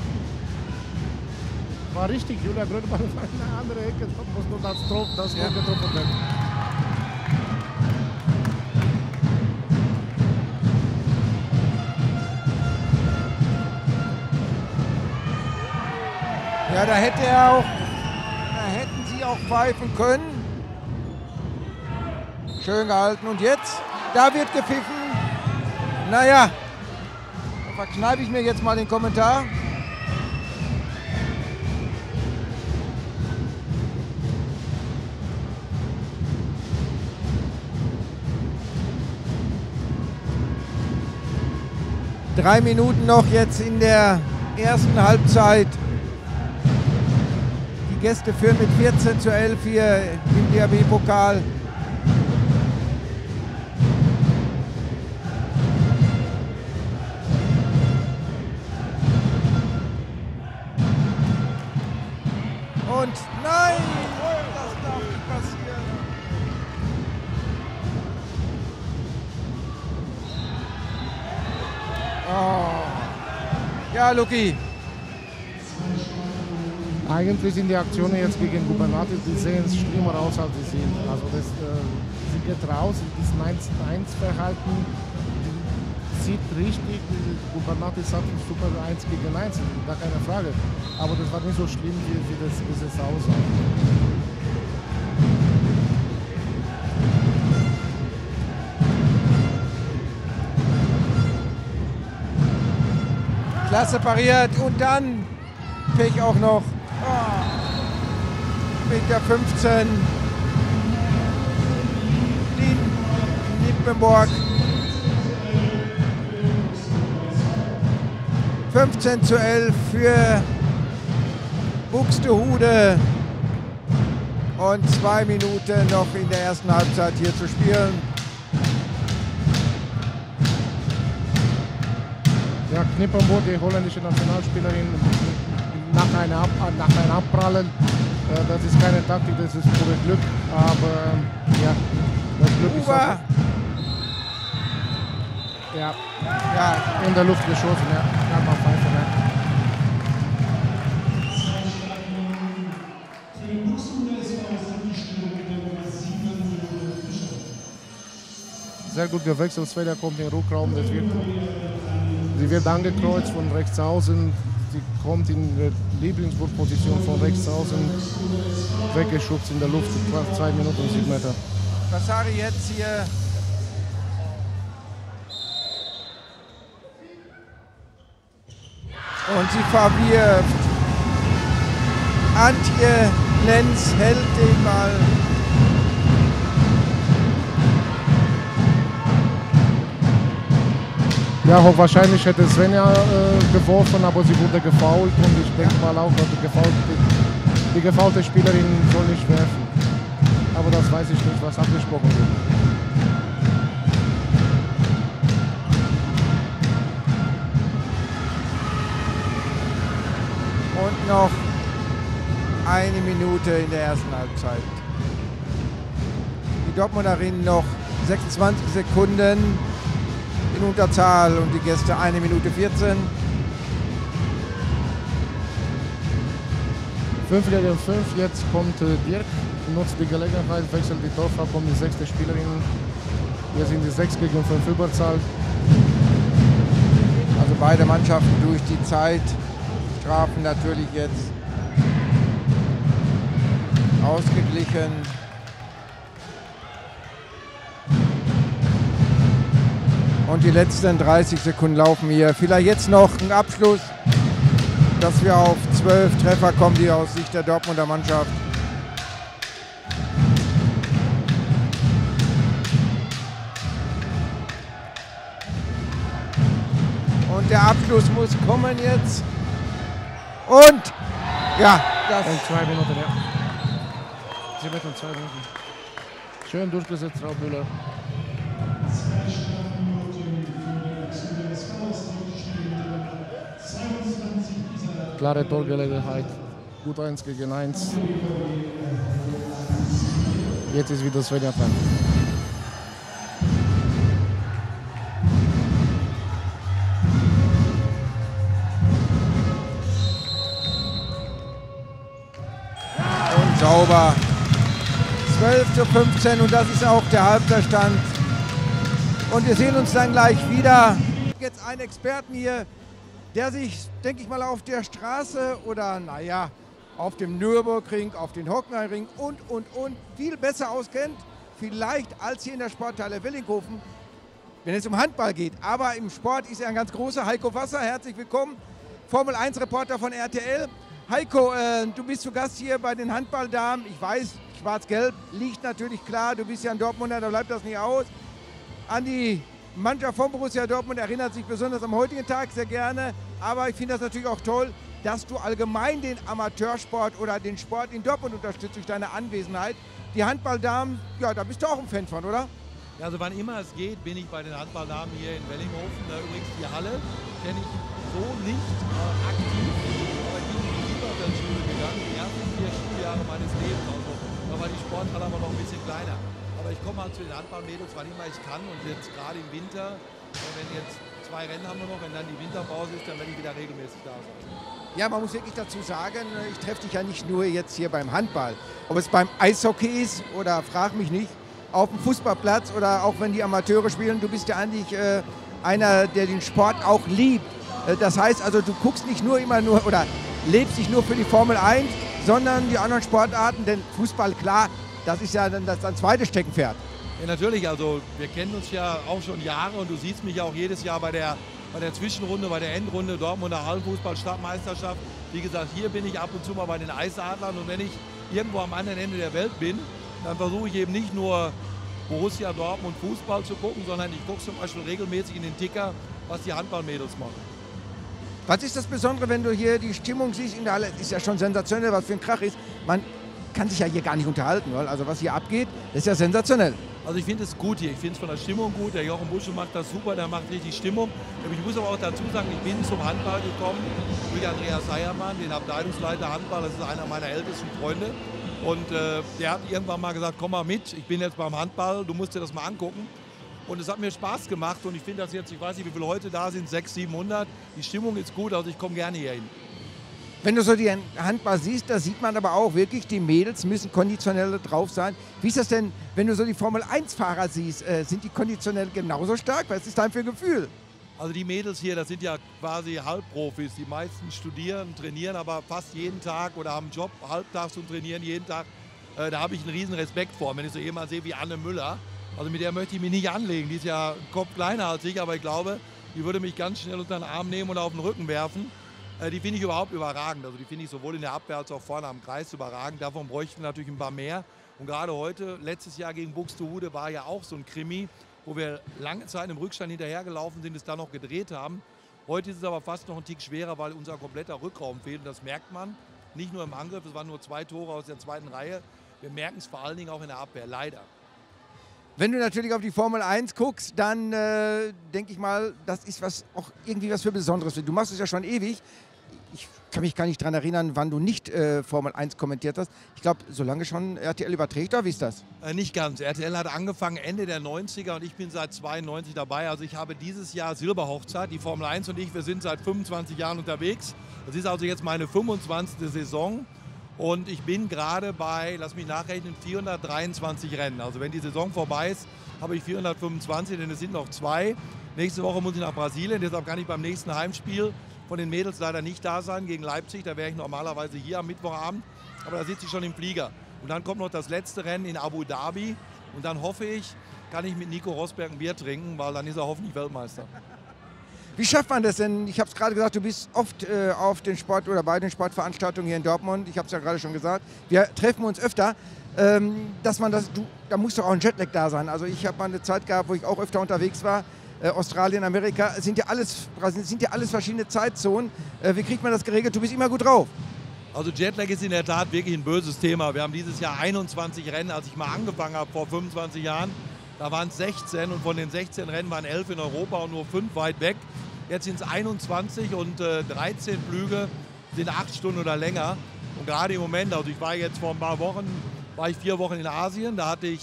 War richtig, Julia Grönbach war eine andere Ecke, da muss nur das Tor getroffen werden. Ja, da hätten sie auch pfeifen können. Schön gehalten. Und jetzt, da wird gepfiffen. Naja, da verkneife ich mir jetzt mal den Kommentar. Drei Minuten noch jetzt in der ersten Halbzeit. Die Gäste führen mit 14:11 hier im DHB-Pokal. Ja, Luki. Eigentlich sind die Aktionen jetzt gegen Gubernatis, die sehen schlimmer aus, als sie sind. Also sie geht raus, das 1-1-Verhalten sieht richtig, Gubernatis hat ein super 1 gegen 1, gar keine Frage. Aber das war nicht so schlimm, wie das aussah. Klasse pariert und dann Pech auch noch mit der 15. Liebenborg. 15:11 für Buxtehude und 2 Minuten noch in der ersten Halbzeit hier zu spielen. Ja, Knippenburg, die holländische Nationalspielerin, nach einem Abprallen, das ist keine Taktik, das ist pure Glück, aber ja, das Glück ist auch, ja, in der Luft geschossen, ja, kann man pfeifen, ja. Sehr gut gewechselt, Svenja kommt in den Rückraum, sie wird angekreuzt von rechts außen, sie kommt in die Lieblingsposition von rechts außen, weggeschubst in der Luft, 2 Minuten 7 Meter. Vasari jetzt hier. Und sie verwirft. Antje Lenz hält den Ball. Ja, hochwahrscheinlich hätte Svenja geworfen, aber sie wurde gefoult und ich denke mal auch, die gefaulte Spielerin soll nicht werfen. Aber das weiß ich nicht, was abgesprochen wird. Und noch 1 Minute in der ersten Halbzeit. Die Dortmunderinnen noch 26 Sekunden in Unterzahl und die Gäste 1 Minute 14. 5 gegen 5, jetzt kommt Dirk, nutzt die Gelegenheit, wechselt die Torfrau, kommt die 6. Spielerin. Wir sind die 6 gegen 5 Überzahl. Also beide Mannschaften durch die Zeit. Strafen natürlich jetzt ausgeglichen. Und die letzten 30 Sekunden laufen hier. Vielleicht jetzt noch ein Abschluss, dass wir auf 12 Treffer kommen, die aus Sicht der Dortmunder Mannschaft. Und der Abschluss muss kommen jetzt. Und ja, das. Und 2 Minuten, ja. 7 und 2 Minuten. Schön durchgesetzt, Frau Müller. Klare Torgelegenheit. Gut 1 gegen 1. Jetzt ist wieder Svenja dran. Sauber. 12:15 und das ist auch der Halbzeitstand. Und wir sehen uns dann gleich wieder. Jetzt einen Experten hier, der sich, denke ich mal, auf der Straße oder naja, auf dem Nürburgring, auf den Hockenheimring und viel besser auskennt, vielleicht als hier in der Sporthalle Willinghofen, wenn es um Handball geht. Aber im Sport ist er ein ganz großer. Heiko Wasser, herzlich willkommen, Formel-1-Reporter von RTL. Heiko, du bist zu Gast hier bei den Handballdamen. Ich weiß, schwarz-gelb liegt natürlich klar. Du bist ja ein Dortmunder, da bleibt das nicht aus. An die Mannschaft von Borussia Dortmund erinnert sich besonders am heutigen Tag sehr gerne. Aber ich finde das natürlich auch toll, dass du allgemein den Amateursport oder den Sport in Dortmund unterstützt durch deine Anwesenheit. Die Handballdamen, ja, da bist du auch ein Fan von, oder? Ja, also wann immer es geht, bin ich bei den Handballdamen hier in Wellinghofen. Übrigens die Halle kenne ich so nicht aktiv. Schule gegangen, die ersten 4 Schuljahre meines Lebens. Also, da war die Sporthalle aber noch ein bisschen kleiner. Aber ich komme halt zu den Handballmädels, wann immer ich kann. Und jetzt gerade im Winter, wenn jetzt 2 2 Rennen haben wir noch. Wenn dann die Winterpause ist, dann werde ich wieder regelmäßig da sein. Ja, man muss wirklich dazu sagen, ich treffe dich ja nicht nur jetzt hier beim Handball, ob es beim Eishockey ist oder frag mich nicht, auf dem Fußballplatz oder auch wenn die Amateure spielen, du bist ja eigentlich einer, der den Sport auch liebt. Das heißt also, du guckst nicht nur immer nur oder lebst nicht nur für die Formel 1, sondern die anderen Sportarten, denn Fußball, klar, das ist ja dann das zweite Steckenpferd. Ja, natürlich, also wir kennen uns ja auch schon Jahre und du siehst mich ja auch jedes Jahr bei der Zwischenrunde, bei der Endrunde, Dortmunder Hallenfußball-Stadtmeisterschaft. Wie gesagt, hier bin ich ab und zu mal bei den Eisadlern und wenn ich irgendwo am anderen Ende der Welt bin, dann versuche ich eben nicht nur Borussia Dortmund Fußball zu gucken, sondern ich gucke zum Beispiel regelmäßig in den Ticker, was die Handballmädels machen. Was ist das Besondere, wenn du hier die Stimmung siehst in der Halle? Ist ja schon sensationell, was für ein Krach ist. Man kann sich ja hier gar nicht unterhalten, weil also was hier abgeht, das ist ja sensationell. Also ich finde es gut hier, ich finde es von der Stimmung gut. Der Jochen Busche macht das super, der macht richtig Stimmung. Ich muss aber auch dazu sagen, ich bin zum Handball gekommen durch Andreas Seiermann, den Abteilungsleiter Handball, das ist einer meiner ältesten Freunde. Und der hat irgendwann mal gesagt, komm mal mit, ich bin jetzt beim Handball, du musst dir das mal angucken. Und es hat mir Spaß gemacht und ich finde das jetzt, ich weiß nicht, wie viele heute da sind, 600, 700. Die Stimmung ist gut, also ich komme gerne hier hin. Wenn du so die Handball siehst, da sieht man aber auch wirklich, die Mädels müssen konditionell drauf sein. Wie ist das denn, wenn du so die Formel-1-Fahrer siehst, sind die konditionell genauso stark? Was ist dein für ein Gefühl? Also die Mädels hier, das sind ja quasi Halbprofis. Die meisten studieren, trainieren aber fast jeden Tag oder haben einen Job halbtags und trainieren jeden Tag. Da habe ich einen riesen Respekt vor, wenn ich so jemanden sehe wie Anne Müller. Also mit der möchte ich mich nicht anlegen. Die ist ja einen Kopf kleiner als ich, aber ich glaube, die würde mich ganz schnell unter den Arm nehmen und auf den Rücken werfen. Die finde ich überhaupt überragend. Also die finde ich sowohl in der Abwehr als auch vorne am Kreis überragend. Davon bräuchten wir natürlich ein paar mehr. Und gerade heute, letztes Jahr gegen Buxtehude, war ja auch so ein Krimi, wo wir lange Zeit im Rückstand hinterhergelaufen sind, es dann noch gedreht haben. Heute ist es aber fast noch ein Tick schwerer, weil unser kompletter Rückraum fehlt. Und das merkt man nicht nur im Angriff, es waren nur 2 Tore aus der zweiten Reihe. Wir merken es vor allen Dingen auch in der Abwehr, leider. Wenn du natürlich auf die Formel 1 guckst, dann denke ich mal, das ist auch irgendwie was für Besonderes. Du machst es ja schon ewig. Ich kann mich gar nicht daran erinnern, wann du nicht Formel 1 kommentiert hast. Ich glaube, solange schon RTL überträgt, oder wie ist das? Nicht ganz. RTL hat angefangen Ende der 90er und ich bin seit 92 dabei. Also ich habe dieses Jahr Silberhochzeit. Die Formel 1 und ich, wir sind seit 25 Jahren unterwegs. Das ist also jetzt meine 25. Saison. Und ich bin gerade bei, lass mich nachrechnen, 423 Rennen. Also wenn die Saison vorbei ist, habe ich 425, denn es sind noch 2. Nächste Woche muss ich nach Brasilien, deshalb kann ich beim nächsten Heimspiel von den Mädels leider nicht da sein gegen Leipzig. Da wäre ich normalerweise hier am Mittwochabend, aber da sitze ich schon im Flieger. Und dann kommt noch das letzte Rennen in Abu Dhabi und dann hoffe ich, kann ich mit Nico Rosberg ein Bier trinken, weil dann ist er hoffentlich Weltmeister. Wie schafft man das denn? Ich habe es gerade gesagt, du bist oft auf den Sport oder bei den Sportveranstaltungen hier in Dortmund. Ich habe es ja gerade schon gesagt. Wir treffen uns öfter. Dass man das, da muss doch auch ein Jetlag da sein. Also ich habe mal eine Zeit gehabt, wo ich auch öfter unterwegs war. Australien, Amerika, sind ja alles verschiedene Zeitzonen. Wie kriegt man das geregelt? Du bist immer gut drauf. Also Jetlag ist in der Tat wirklich ein böses Thema. Wir haben dieses Jahr 21 Rennen. Als ich mal angefangen habe vor 25 Jahren, da waren es 16 und von den 16 Rennen waren 11 in Europa und nur 5 weit weg. Jetzt sind es 21 und 13 Flüge sind 8 Stunden oder länger. Und gerade im Moment, also ich war jetzt vor ein paar Wochen, war ich 4 Wochen in Asien, da hatte ich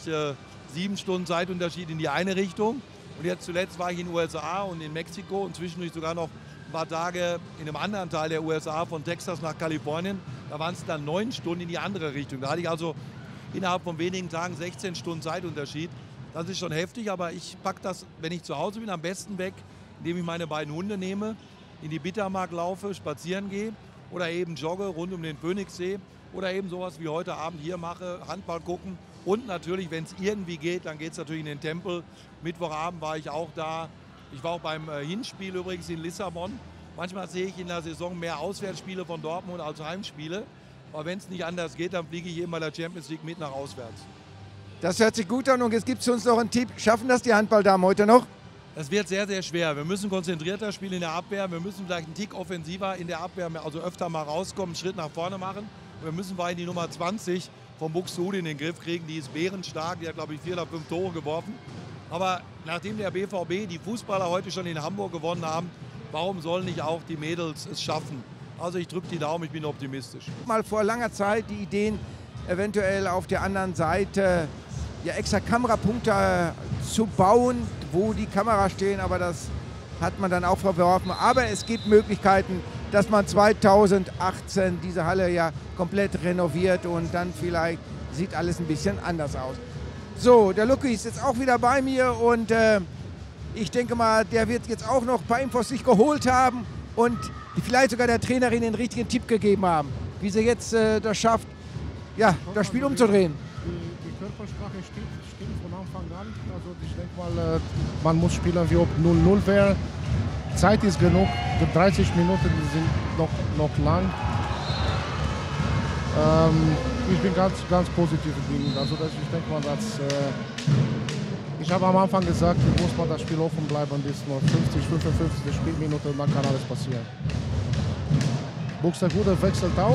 7 Stunden Zeitunterschied in die eine Richtung. Und jetzt zuletzt war ich in den USA und in Mexiko und zwischendurch sogar noch ein paar Tage in einem anderen Teil der USA, von Texas nach Kalifornien. Da waren es dann 9 Stunden in die andere Richtung. Da hatte ich also innerhalb von wenigen Tagen 16 Stunden Zeitunterschied. Das ist schon heftig, aber ich packe das, wenn ich zu Hause bin, am besten weg, indem ich meine beiden Hunde nehme, in die Bittermark laufe, spazieren gehe oder eben jogge rund um den Phoenixsee oder eben sowas wie heute Abend hier mache, Handball gucken und natürlich, wenn es irgendwie geht, dann geht es natürlich in den Tempel. Mittwochabend war ich auch da. Ich war auch beim Hinspiel übrigens in Lissabon. Manchmal sehe ich in der Saison mehr Auswärtsspiele von Dortmund als Heimspiele. Aber wenn es nicht anders geht, dann fliege ich eben bei der Champions League mit nach auswärts. Das hört sich gut an und jetzt gibt es uns noch einen Tipp. Schaffen das die Handballdamen heute noch? Es wird sehr, sehr schwer. Wir müssen konzentrierter spielen in der Abwehr. Wir müssen vielleicht einen Tick offensiver in der Abwehr, also öfter mal rauskommen, einen Schritt nach vorne machen. Und wir müssen weiter die Nummer 20 von Buxtehude in den Griff kriegen. Die ist bärenstark. Die hat, glaube ich, 4 oder 5 Tore geworfen. Aber nachdem der BVB die Fußballer heute schon in Hamburg gewonnen haben, warum sollen nicht auch die Mädels es schaffen? Also ich drücke die Daumen, ich bin optimistisch. Mal vor langer Zeit die Ideen, eventuell auf der anderen Seite ja, extra Kamerapunkte zu bauen, wo die Kameras stehen, aber das hat man dann auch verworfen. Aber es gibt Möglichkeiten, dass man 2018 diese Halle ja komplett renoviert und dann vielleicht sieht alles ein bisschen anders aus. So, der Lucky ist jetzt auch wieder bei mir und ich denke mal, der wird jetzt auch noch ein paar Infos sich geholt haben und vielleicht sogar der Trainerin den richtigen Tipp gegeben haben, wie sie jetzt das schafft, ja, das Spiel umzudrehen. Die Körpersprache stimmt von Anfang an. Also ich denke mal, man muss spielen, wie ob 0-0 wäre. Zeit ist genug, 30 Minuten sind noch lang. Ich bin ganz positiv geblieben. Also ich denke mal, dass ich habe am Anfang gesagt, muss man das Spiel offen bleiben bis nur 50, 55 Spielminuten und dann kann alles passieren. Buxtehude wechselt auch.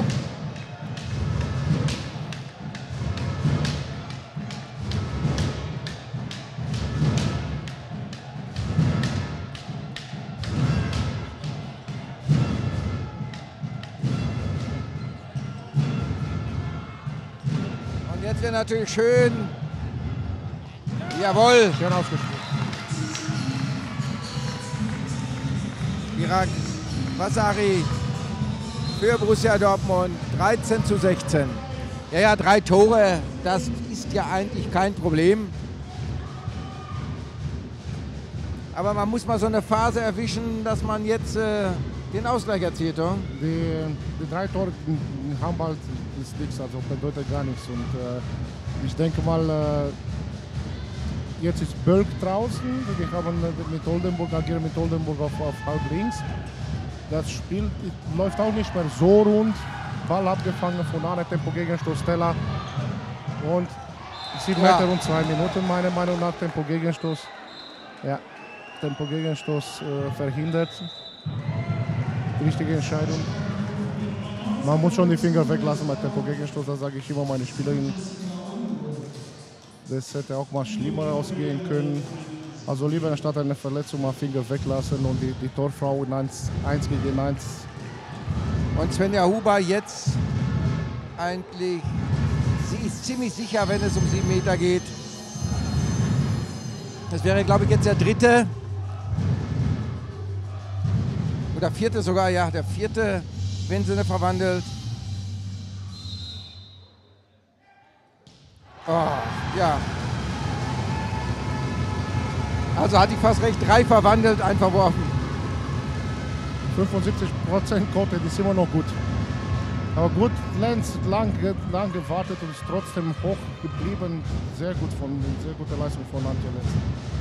Jetzt wäre natürlich schön. Jawohl. Schön ausgespielt. Irak Vasari für Borussia Dortmund 13:16. Ja, 3 Tore, das ist ja eigentlich kein Problem. Aber man muss mal so eine Phase erwischen, dass man jetzt den Ausgleich erzielt, oder? Die 3 Tore im Handball ist nichts, also bedeutet gar nichts. Und ich denke mal, jetzt ist Bölk draußen. Wir haben mit Oldenburg agiert mit Oldenburg auf halb links. Das Spiel läuft auch nicht mehr so rund. Ball abgefangen von Arne, Tempo Gegenstoß Stella. Und 7 Meter und 2 Minuten, meiner Meinung nach, Tempo Gegenstoß. Ja, Tempo Gegenstoß verhindert. Richtige Entscheidung. Man muss schon die Finger weglassen bei Tempo Gegenstoß, da sage ich immer meine Spielerin. Das hätte auch mal schlimmer ausgehen können. Also lieber anstatt einer Verletzung mal Finger weglassen und die Torfrau in 1 gegen 1. Und Svenja Huber jetzt eigentlich, sie ist ziemlich sicher, wenn es um 7 Meter geht. Das wäre, glaube ich, jetzt der 3. Oder 4. sogar, ja, der 4., wenn sie eine verwandelt. Oh, ja. Also hat die fast recht, 3 verwandelt, ein verworfen. 75% Quote, das ist immer noch gut. Aber gut, Lenz lang gewartet und ist trotzdem hoch geblieben. Sehr gute Leistung von Antje Lenz.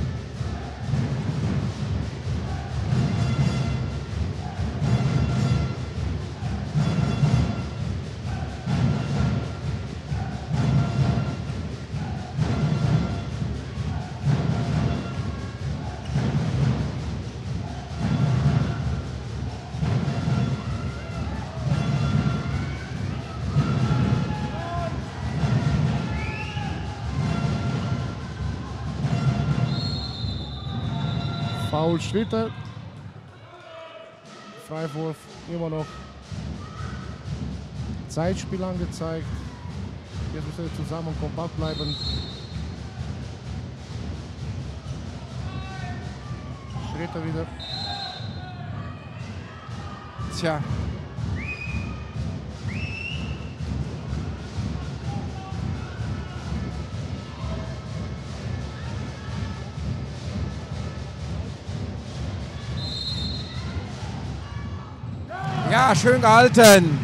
Foul Schritte. Freiwurf immer noch. Zeitspiel angezeigt. Jetzt müssen wir zusammen kompakt bleiben. Schritte wieder. Tja. Ja, schön gehalten.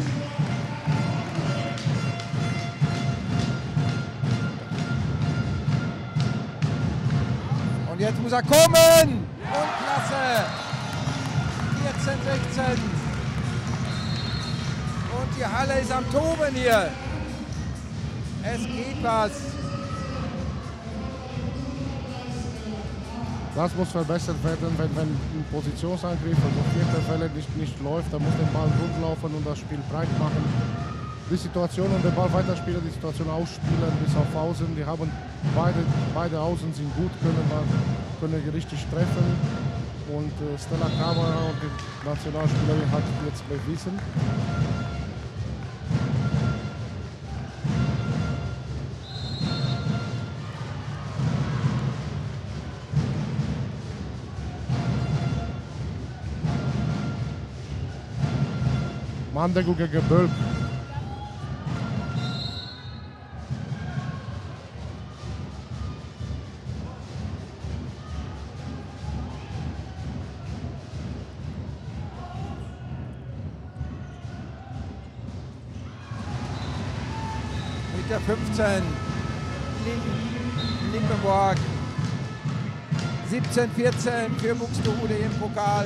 Und jetzt muss er kommen. Und klasse. 14:16. Und die Halle ist am Toben hier. Es geht was. Das muss verbessert werden, wenn ein Positionsangriff, also 4. Welle nicht läuft, dann muss der Ball rundlaufen und das Spiel breit machen. Die Situation und den Ball weiterspielen, die Situation ausspielen bis auf Außen. Die haben beide Außen sind gut, können richtig treffen. Und Stella Kramer, die Nationalspielerin, hat jetzt bewiesen. Mandegu gegen Bölk. Mit der 15 Linkenborg. 17-14 für Buxtehude im Pokal.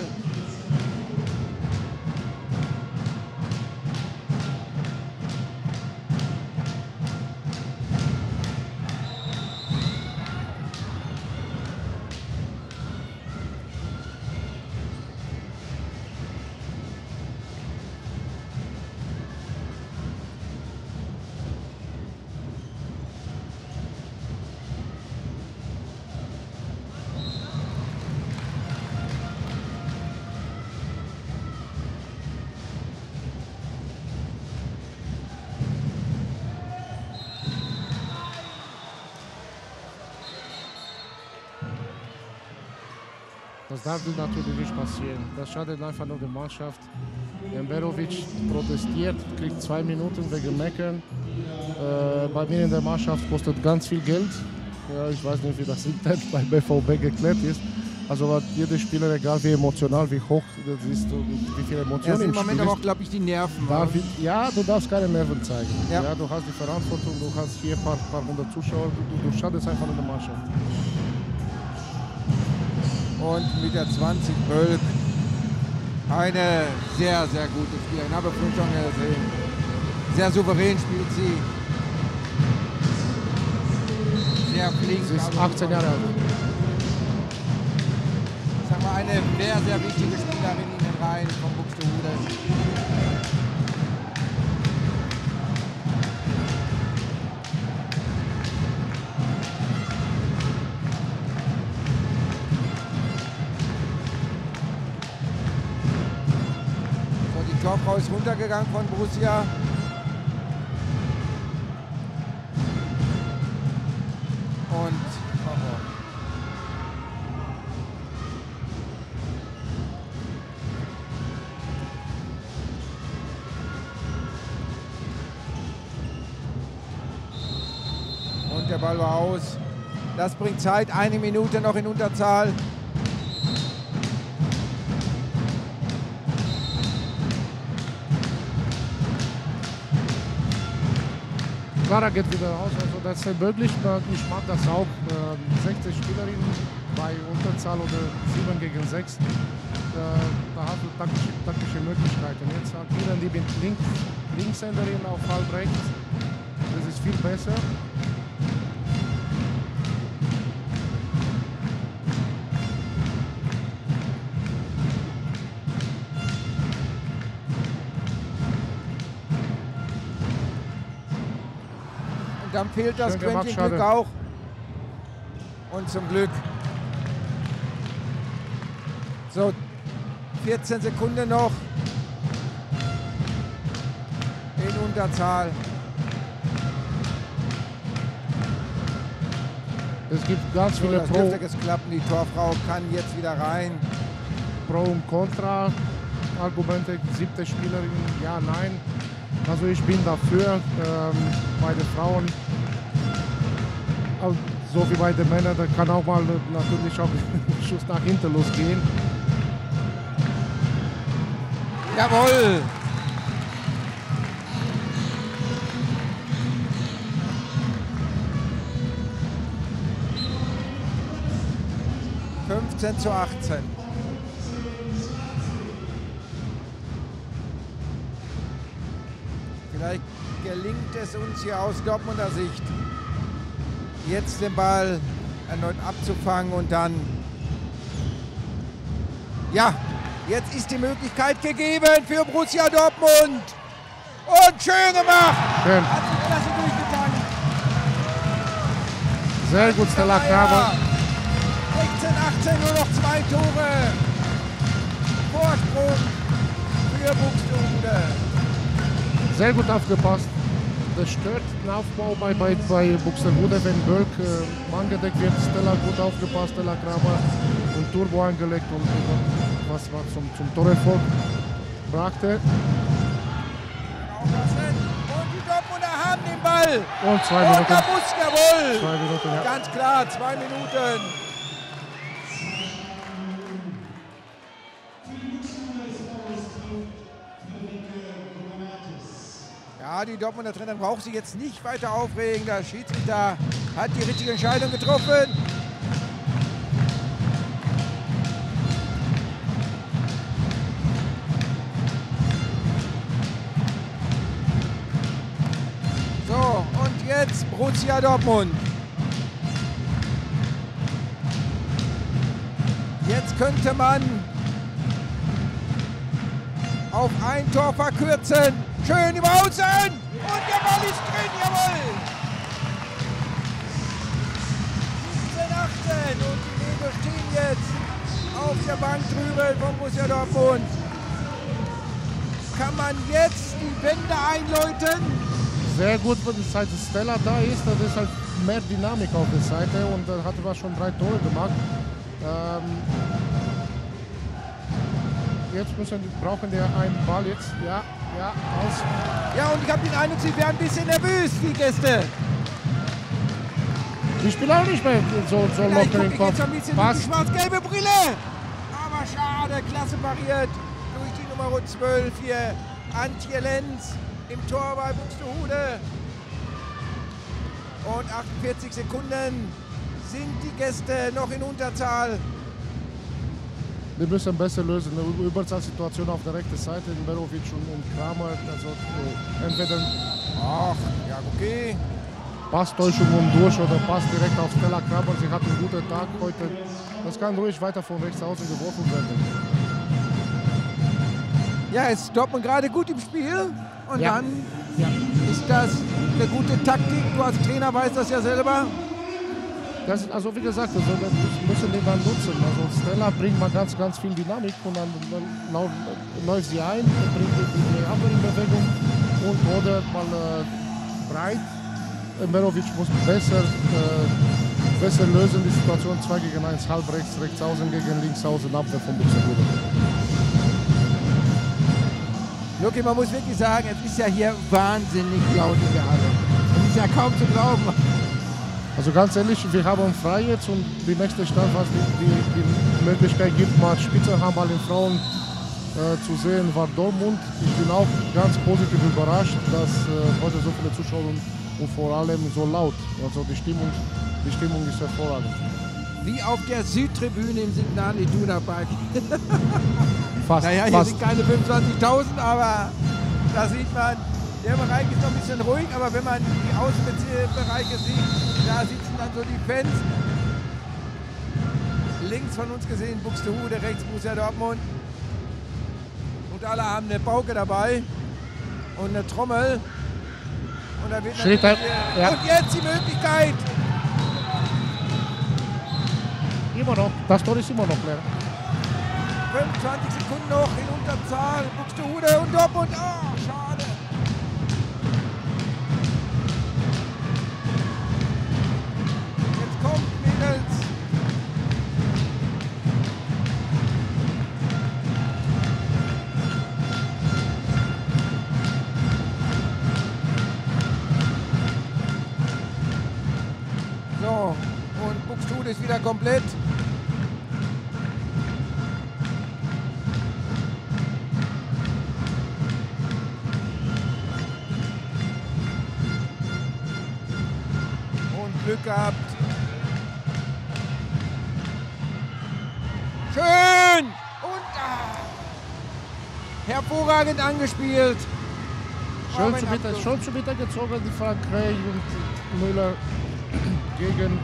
Das darf natürlich nicht passieren. Das schadet einfach nur der Mannschaft. Emberovic protestiert, kriegt 2 Minuten wegen Meckern. Bei mir in der Mannschaft kostet ganz viel Geld. Ja, ich weiß nicht, wie das intern bei BVB geklärt ist. Also jeder Spieler, egal wie emotional, wie hoch das ist und wie viele Emotionen Im im Moment Spiel aber ist, auch, glaube ich, die Nerven. ja, du darfst keine Nerven zeigen. Ja. Ja, du hast die Verantwortung, du hast hier ein paar hundert Zuschauer, du schadest einfach in der Mannschaft. Und mit der 20 Bölk eine sehr, sehr gute Spielerin. Habe ich schon gesehen. Sehr souverän spielt sie. Sehr flink. Sie ist 18 Jahre alt. Ich sag mal, eine sehr, sehr wichtige Spielerin in den Reihen von Buxtehude. Torfrau ist runtergegangen von Borussia. Und der Ball war aus. Das bringt Zeit. 1 Minute noch in Unterzahl. Clara geht wieder raus, also das ist möglich. Ich mag das auch. 60 Spielerinnen bei Unterzahl oder 7 gegen 6. Da hast du taktische Möglichkeiten. Jetzt hat jeder die mit Linkshänderin auf halb rechts. Das ist viel besser. Dann fehlt das Schön gemacht, Quäntchen Glück auch. Und zum Glück. So, 14 Sekunden noch. In Unterzahl. Es gibt ganz viele Das dürfte es klappen. Die Torfrau kann jetzt wieder rein. Pro- und Contra-Argumente. 7. Spielerin, ja, nein. Also ich bin dafür, bei den Frauen, so wie bei den Männern, da kann auch mal natürlich auch ein Schuss nach hinten losgehen. Jawohl! zu 18. Vielleicht gelingt es uns hier aus Dortmunder Sicht, jetzt den Ball erneut abzufangen und dann, ja, jetzt ist die Möglichkeit gegeben für Borussia Dortmund. Und schön gemacht! Schön. Hat sich klasse durchgegangen. Sehr gut, Stella Kramer. 16, 18, nur noch 2 Tore. Vorsprung für Buxtehude. Sehr gut aufgepasst. Das stört den Aufbau bei Buxtehude, wenn Bölk angedeckt wird. Stella gut aufgepasst, Stella Kramer und Turbo angelegt und was zum Torerfolg brachte. Aufpassen. Und die Dortmunder haben den Ball. Und 2 Und Minuten. da muss, jawohl. 2 Minuten, ja. Ganz klar, 2 Minuten. Ja, die Dortmunder Trainer braucht sich jetzt nicht weiter aufregen. Der Schiedsrichter hat die richtige Entscheidung getroffen. So, und jetzt Borussia Dortmund. Jetzt könnte man auf ein Tor verkürzen. Schön über Außen. Und der Ball ist drin, jawohl. 17-18 und die Medien stehen jetzt auf der Bank drüben von Borussia Dortmund. Kann man jetzt die Wende einläuten? Sehr gut, wenn seit Stella da ist, das ist halt mehr Dynamik auf der Seite und dann hatte er schon 3 Tore gemacht. Jetzt brauchen wir einen Ball jetzt. Ja, aus. Ja, und ich habe den Eindruck, sie werden ein bisschen nervös, die Gäste. Die spielen auch nicht mehr so Ja, ich locker gucke im Kopf. jetzt ein bisschen durch die schwarz-gelbe Brille. Aber schade, klasse pariert durch die Nummer 12 hier, Antje Lenz im Tor bei Buxtehude. Und 48 Sekunden sind die Gäste noch in Unterzahl. Wir müssen besser lösen. Eine Überzahlsituation auf der rechten Seite, Merovic und Kramer. Also entweder Ach, ja, okay. Passtäuschung durch oder Pass direkt auf Stella Kramer. Sie hat einen guten Tag heute. Das kann ruhig weiter von rechts außen geworfen werden. Ja, ist Dortmund gerade gut im Spiel. Und Ja. dann Ja. ist das eine gute Taktik. Du als Trainer weißt das ja selber. Also wie gesagt, also wir müssen den dann nutzen. Also Stella bringt mal ganz viel Dynamik und dann läuft sie ein, bringt die Abwehr in Bewegung und oder mal breit. Merovic muss besser lösen die Situation 2 gegen 1, halb rechts außen gegen links außen, Abwehr von Buxtehude. Luki, man muss wirklich sagen, es ist ja hier wahnsinnig laut in der Halle. Es ist ja kaum zu glauben. Also ganz ehrlich, wir haben frei jetzt und die nächste Stadt, was die Möglichkeit gibt, mal Spitzenhandball in Frauen zu sehen, war Dortmund. Ich bin auch ganz positiv überrascht, dass heute so viele Zuschauer und vor allem so laut. Also die Stimmung ist hervorragend. Wie auf der Südtribüne im Signal Iduna Park. Fast. Naja, hier fast. sind keine 25.000, aber da sieht man, der Bereich ist noch ein bisschen ruhig, aber wenn man die Außenbereiche sieht, da sitzen dann so die Fans. Links von uns gesehen Buxtehude, rechts Borussia Dortmund. Und alle haben eine Pauke dabei und eine Trommel. Und, da wird Schritt natürlich ja. Und jetzt die Möglichkeit. Immer noch. Das Tor ist immer noch leer. 25 Sekunden noch in Unterzahl. Buxtehude und Dortmund. Oh, schade. Jetzt kommt Mädels. So, und Buxtehude ist wieder komplett. Glück gehabt. Schön! Und hervorragend angespielt. Schön zu Mittag gezogen, die Frankreich und Müller gegen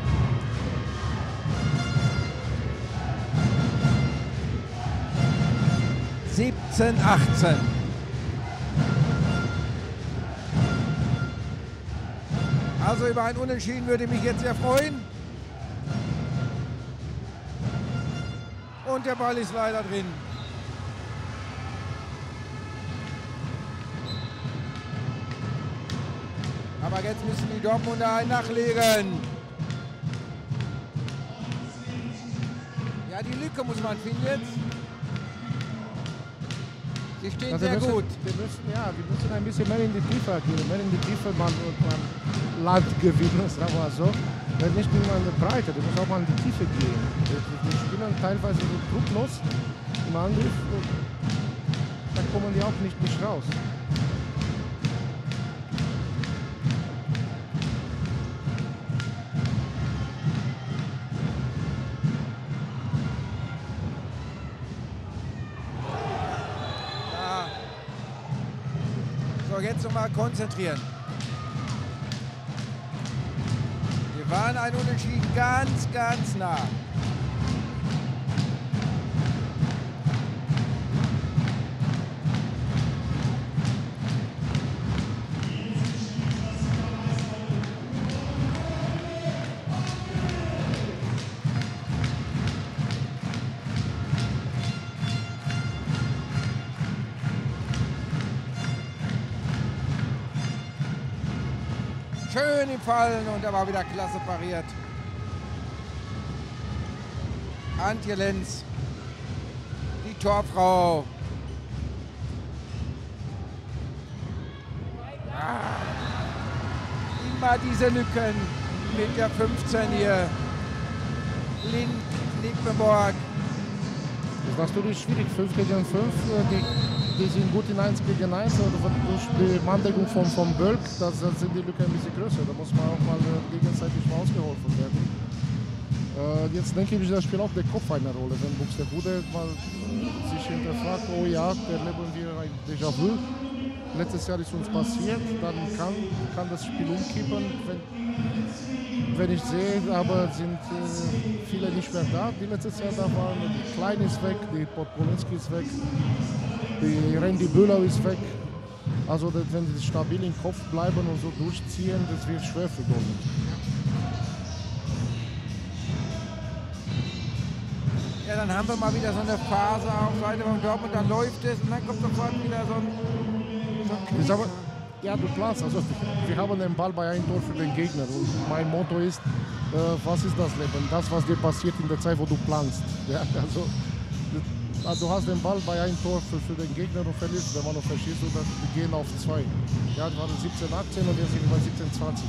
(17:18). Also über ein Unentschieden würde mich jetzt sehr freuen. Und der Ball ist leider drin. Aber jetzt müssen die Dortmunder einen nachlegen. Ja, die Lücke muss man finden jetzt. Die stehen Also sehr gut. wir müssen ein bisschen mehr in die Tiefe gehen, mehr in die Tiefe man Land gewinnen, sagen wir mal so. Wenn nicht nur in der Breite, du musst auch mal in die Tiefe gehen. Wir spielen teilweise so drucklos im Angriff, da kommen die auch nicht raus. So, jetzt nochmal konzentrieren. Wir waren ein Unentschieden ganz, ganz nah. Schön im Fallen und er war wieder klasse pariert. Antje Lenz, die Torfrau. Immer diese Lücken mit der 15 hier. Lindenborg. Das ist natürlich schwierig, 5 gegen 5. Die sind gut in 1 gegen 1. Durch die Manndeckung von Bölk, da sind die Lücken ein bisschen größer. Da muss man auch mal gegenseitig mal ausgeholfen werden. Jetzt denke ich, das spielt auch der Kopf eine Rolle. Wenn Buxtehude mal sich hinterfragt, oh ja, erleben wir ein Déjà-vu. Letztes Jahr ist uns passiert, dann kann das Spiel umkippen. Wenn ich sehe, aber sind viele nicht mehr da, die letztes Jahr da waren. Die Klein ist weg, die Podpolinski ist weg, die Randy Bühler ist weg. Also wenn sie stabil im Kopf bleiben und so durchziehen, das wird schwer für Dortmund. Ja, dann haben wir mal wieder so eine Phase auf Seite von Dortmund, dann läuft es und dann kommt sofort wieder so ein Aber, ja, du planst. Also, wir haben den Ball bei einem Tor für den Gegner. Und mein Motto ist, was ist das Leben? Das, was dir passiert in der Zeit, wo du planst. Ja, also, du hast den Ball bei einem Tor für den Gegner und verlierst. Wenn man noch verschießt, und wir gehen auf 2. Ja, das waren 17, 18 und jetzt sind wir bei 17, 20.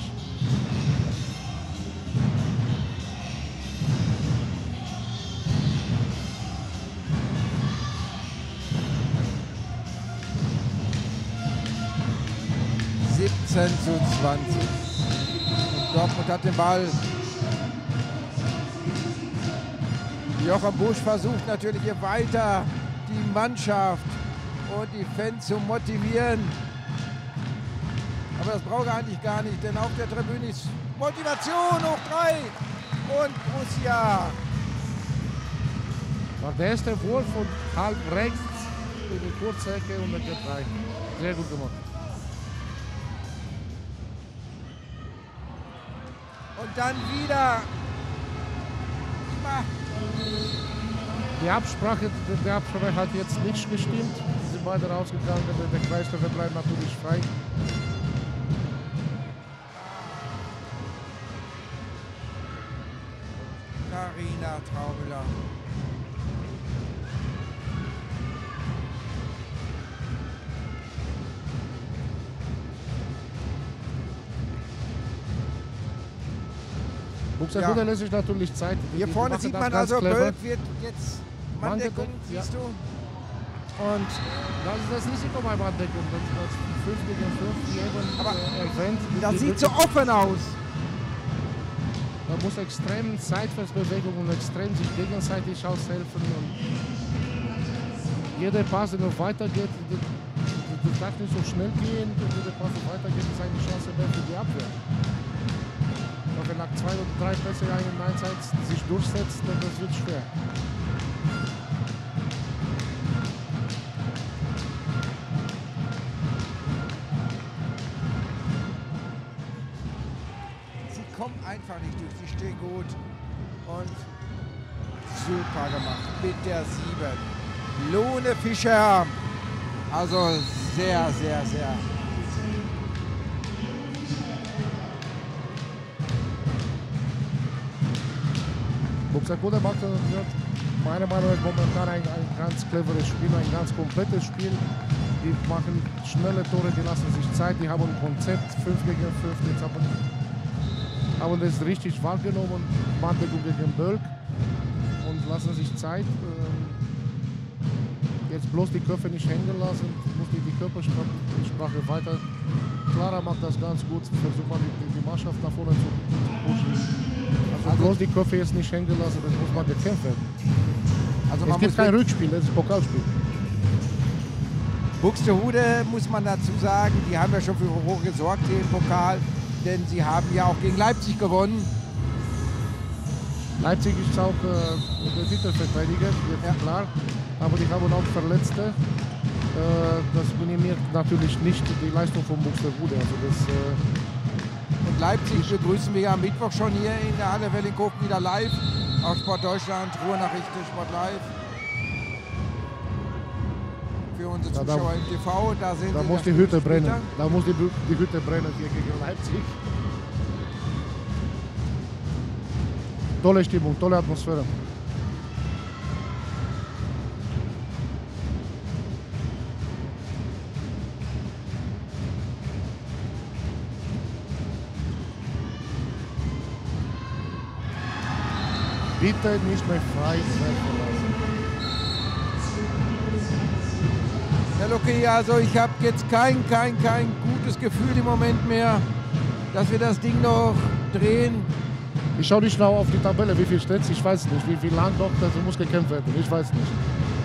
zu 20. Und Dortmund hat den Ball. Jochen Busch versucht natürlich hier weiter die Mannschaft und die Fans zu motivieren. Aber das braucht er eigentlich gar nicht, denn auf der Tribüne ist Motivation hoch 3 und Borussia. Der erste Wurf von halb rechts in die Kurzecke und dann geht rein. Sehr gut gemacht. Und dann wieder. Die Absprache hat jetzt nicht gestimmt. Sie sind beide rausgegangen. Der Kreisläufer bleibt natürlich frei. Carina Traubüller. Buxtehude lässt sich natürlich Zeit. Hier vorne sieht man also, Bölk wird jetzt Manndeckung, siehst du? Und das ist das Risiko bei Manndeckung. Das 5 gegen 5 eben aber erwähnt. Das sieht so offen aus. Man muss extrem Seitwärtsbewegung und extrem sich gegenseitig aushelfen. Und jeder Pass, der noch weitergeht, das darf nicht so schnell gehen. Jeder Pass, der weitergeht, ist eine Chance mehr für die Abwehr. Aber wenn nach 2 oder 3 Pässe in Einsatz sich durchsetzt, dann das wird schwer. Sie kommen einfach nicht durch, sie stehen gut und super gemacht mit der 7. Lone Fischer, also sehr, sehr, sehr. Buxtehude macht meiner Meinung nach momentan ein ganz cleveres Spiel, ein ganz komplettes Spiel. Die machen schnelle Tore, die lassen sich Zeit, die haben ein Konzept, 5 gegen 5. Jetzt haben das richtig wahrgenommen, Mandegung gegen Bölk und lassen sich Zeit. Jetzt bloß die Köpfe nicht hängen lassen, muss die Körpersprache weiter. Clara macht das ganz gut, versucht man die Mannschaft nach vorne zu pushen. Also bloß die Köpfe jetzt nicht hängen lassen, das muss man bekämpfen. Also es gibt kein Rückspiel, das ist ein Pokalspiel. Buxtehude, muss man dazu sagen, die haben ja schon für Furore gesorgt hier im Pokal, denn sie haben ja auch gegen Leipzig gewonnen. Leipzig ist auch der Titelverteidiger, jetzt klar, aber die haben auch Verletzte. Das minimiert natürlich nicht die Leistung von Buxtehude. Also und Leipzig begrüßen wir ja am Mittwoch schon hier in der Halle Wellinghofen wieder live auf Sport Deutschland, Ruhrnachrichten, Sport Live. Für unsere Zuschauer im TV, da muss die Hütte brennen. Da muss die Hütte brennen hier gegen Leipzig. Tolle Stimmung, tolle Atmosphäre. Bitte nicht mehr frei sein lassen. Ja, Luki, also ich habe jetzt kein gutes Gefühl im Moment mehr, dass wir das Ding noch drehen. Ich schaue nicht genau auf die Tabelle, wie viel steht es, ich weiß nicht, wie viel lang noch, das muss gekämpft werden, ich weiß nicht.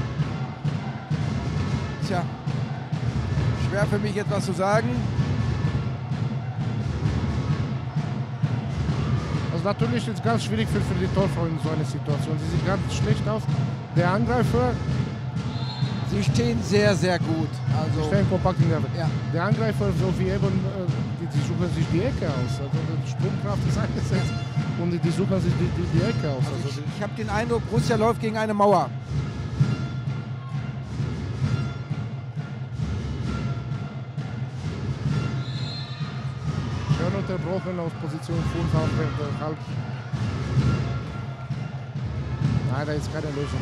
Tja, schwer für mich etwas zu sagen. Also natürlich ist es ganz schwierig für die Torfreunde in so einer Situation. Sie sehen ganz schlecht aus. Der Angreifer... Sie stehen sehr, sehr gut. Also, sie stehen kompakt in der Welt. Ja. Der Angreifer, so wie eben, die suchen sich die Ecke aus. Also die Sprungkraft ist eingesetzt und die suchen sich die Ecke aus. Also ich habe den Eindruck, Borussia läuft gegen eine Mauer. Schön unterbrochen aus Position 5, halb. Nein, da ist keine Lösung.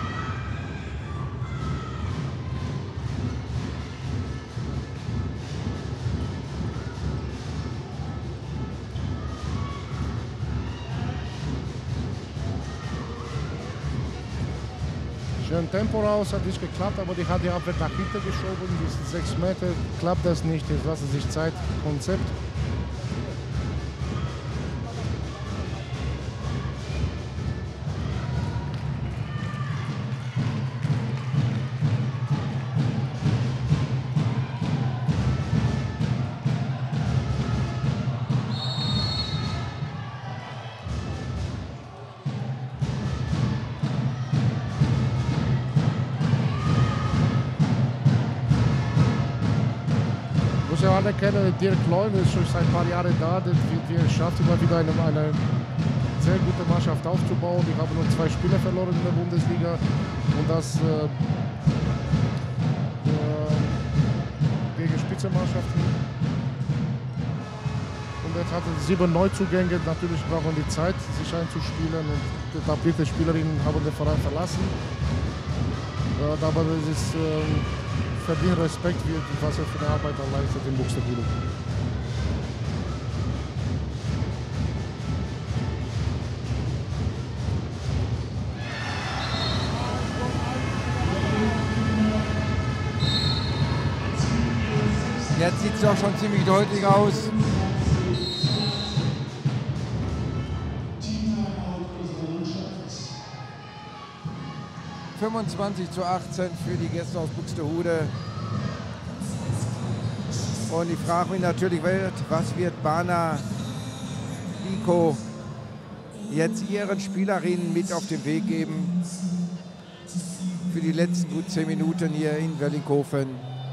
Schön Tempo raus, hat nicht geklappt, aber die hat die Abwehr nach hinten geschoben. Bis 6 Meter klappt das nicht, jetzt lassen sich Zeit, Konzept. Alle kennen, Dirk Leun ist schon seit ein paar Jahren da, der schafft immer wieder eine sehr gute Mannschaft aufzubauen. Die haben nur 2 Spiele verloren in der Bundesliga und das gegen Spitzenmannschaften. Und jetzt hat er 7 Neuzugänge, natürlich brauchen die Zeit, sich einzuspielen und die etablierte Spielerinnen haben den Verein verlassen. Aber das ist verdient Respekt, was er für eine Arbeit leistet in Buxtehude. Jetzt sieht es doch schon ziemlich deutlich aus. (25:18) für die Gäste aus Buxtehude. Und ich frage mich natürlich, was wird Bana Nico jetzt ihren Spielerinnen mit auf den Weg geben für die letzten gut 10 Minuten hier in Wellinghofen.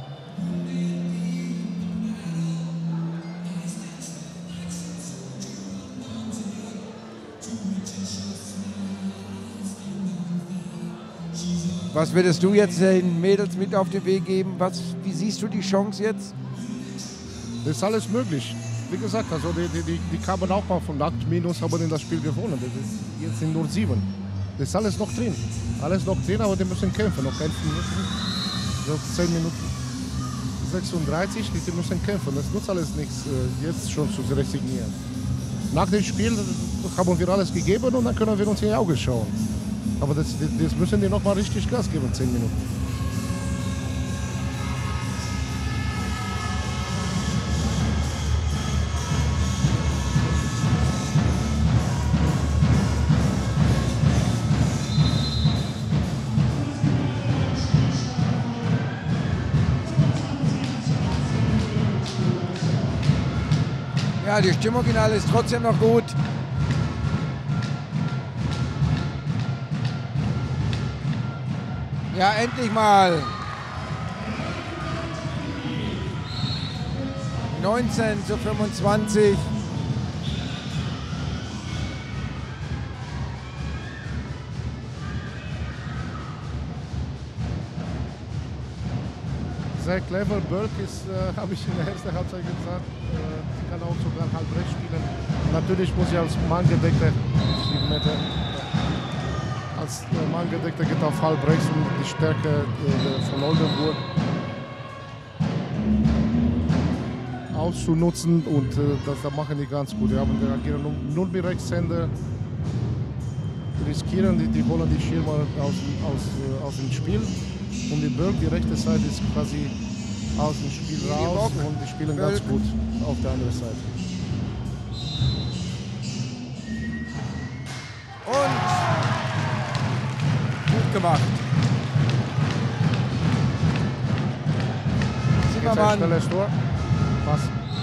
Was würdest du jetzt den Mädels mit auf den Weg geben? Wie siehst du die Chance jetzt? Das ist alles möglich. Wie gesagt, also die kamen auch mal von 8 Minus, haben in das Spiel gewonnen. Jetzt sind nur 7. Das ist alles noch drin. Alles noch drin, aber die müssen kämpfen. Noch 11 Minuten, so 10 Minuten 36, die müssen kämpfen. Das nutzt alles nichts, jetzt schon zu resignieren. Nach dem Spiel haben wir alles gegeben und dann können wir uns in die Augen schauen. Aber das müssen die noch mal richtig Gas geben, 10 Minuten. Ja, die Stimmung in Halle ist trotzdem noch gut. Ja, endlich mal. 19:25. Sehr clever. Burke ist, habe ich in der ersten Halbzeit gesagt, sie kann auch sogar halb rechts spielen. Natürlich muss sie als Manngedeckter, als Manngedeckter geht auf halb rechts und die Stärke von Oldenburg auszunutzen und das machen die ganz gut. Die reagieren nur mit Rechtshänder, riskieren, die holen die Schirmer aus dem Spiel. Und die Burke, die rechte Seite, ist quasi aus dem Spiel raus und die spielen ganz gut auf der anderen Seite. Und gut gemacht. Zimmermann. Schnelles Tor. Pass.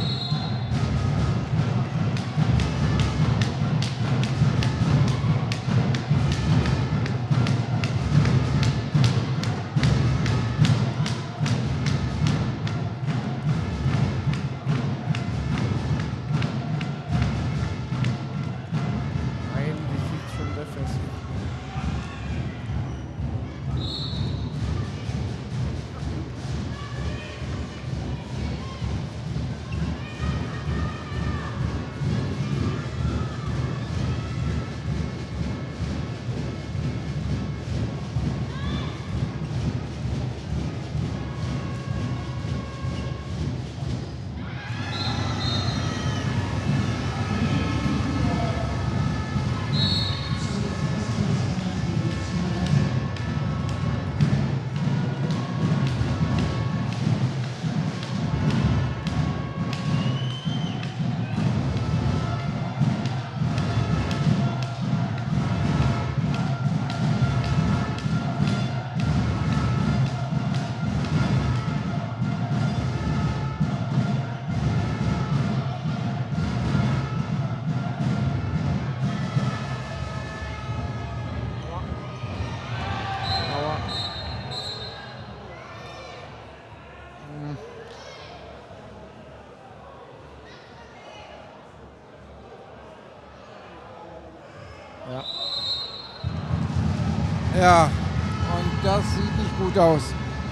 Ja, und das sieht nicht gut aus.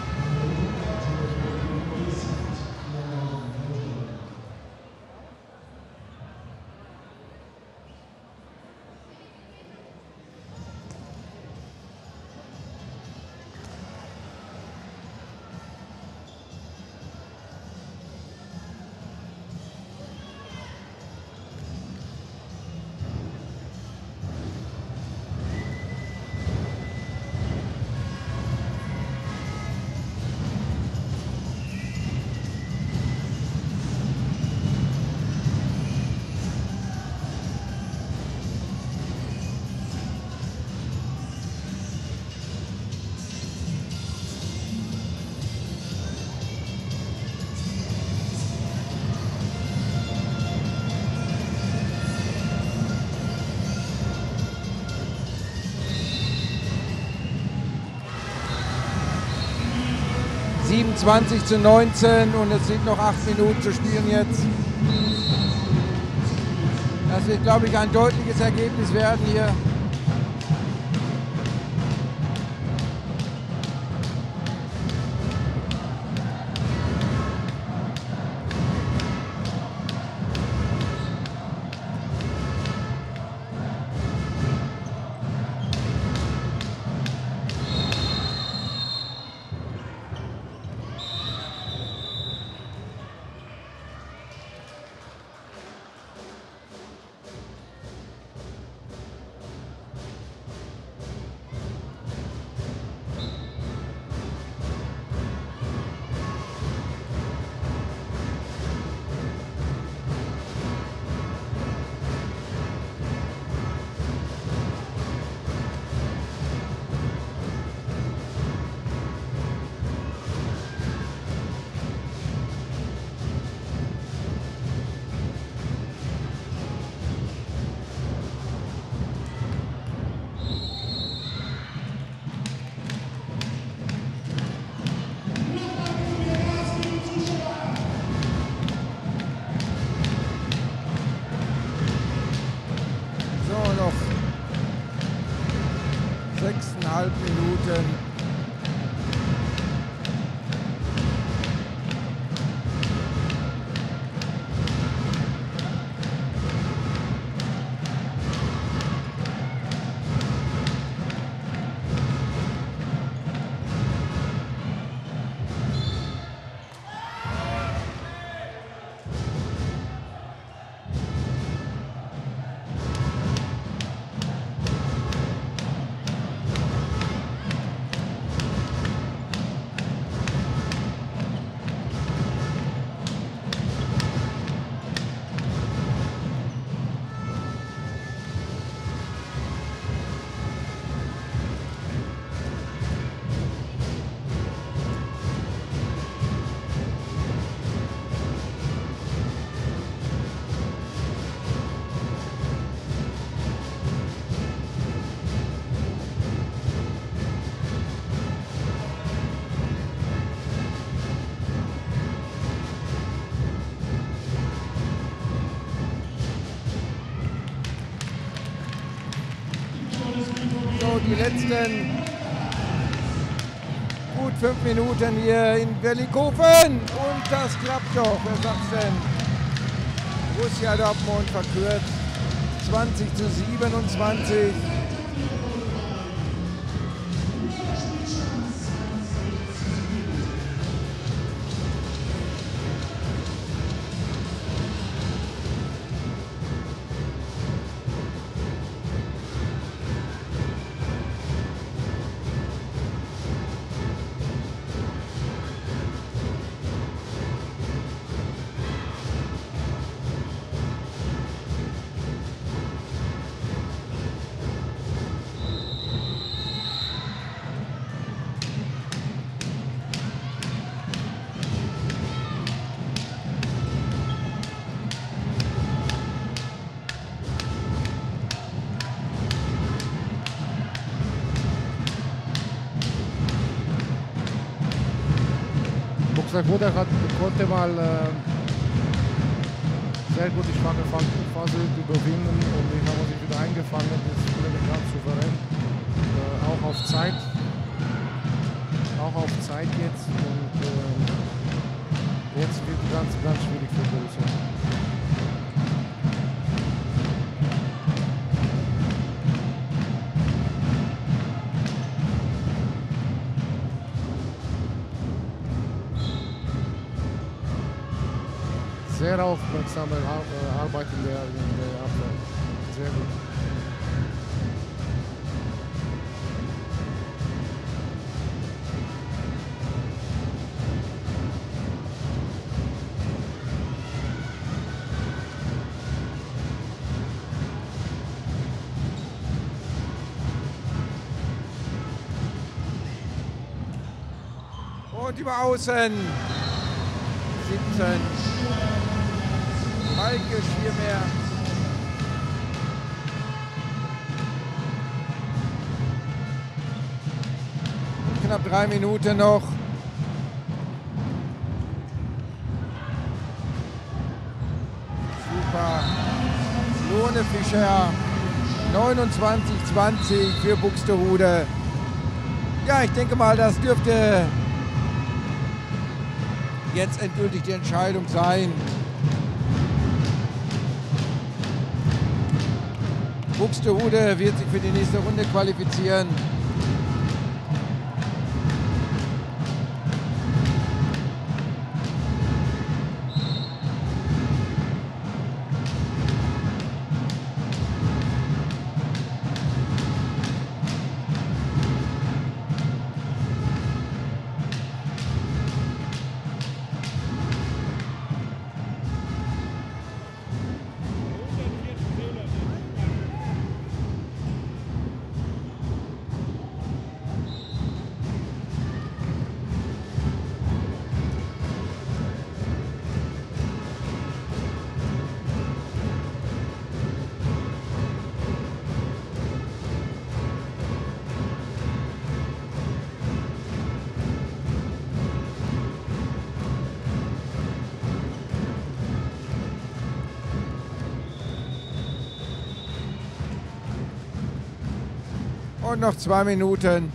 (27:19) und es sind noch 8 Minuten zu spielen jetzt. Das wird, glaube ich, ein deutliches Ergebnis werden hier. 6,5 Minuten. Die letzten gut 5 Minuten hier in Berlikofen und das klappt doch. Wer sagt's denn? Borussia Dortmund verkürzt 20:27. Buxtehude konnte mal sehr gut die schwache Phase überwinden und die haben sich wieder eingefangen. Das wurde ganz souverän. Auch auf Zeit jetzt. Und jetzt wird es ganz, ganz schwierig für Borussia. Sehr aufmerksame Arbeit in der Abwehr. Sehr gut. Und über Außen 17. Maike Schiermer. Knapp 3 Minuten noch. Super. Lone Fischer. 29:20 für Buxtehude. Ja, ich denke mal, das dürfte jetzt endgültig die Entscheidung sein. Buxtehude wird sich für die nächste Runde qualifizieren. Und noch 2 Minuten.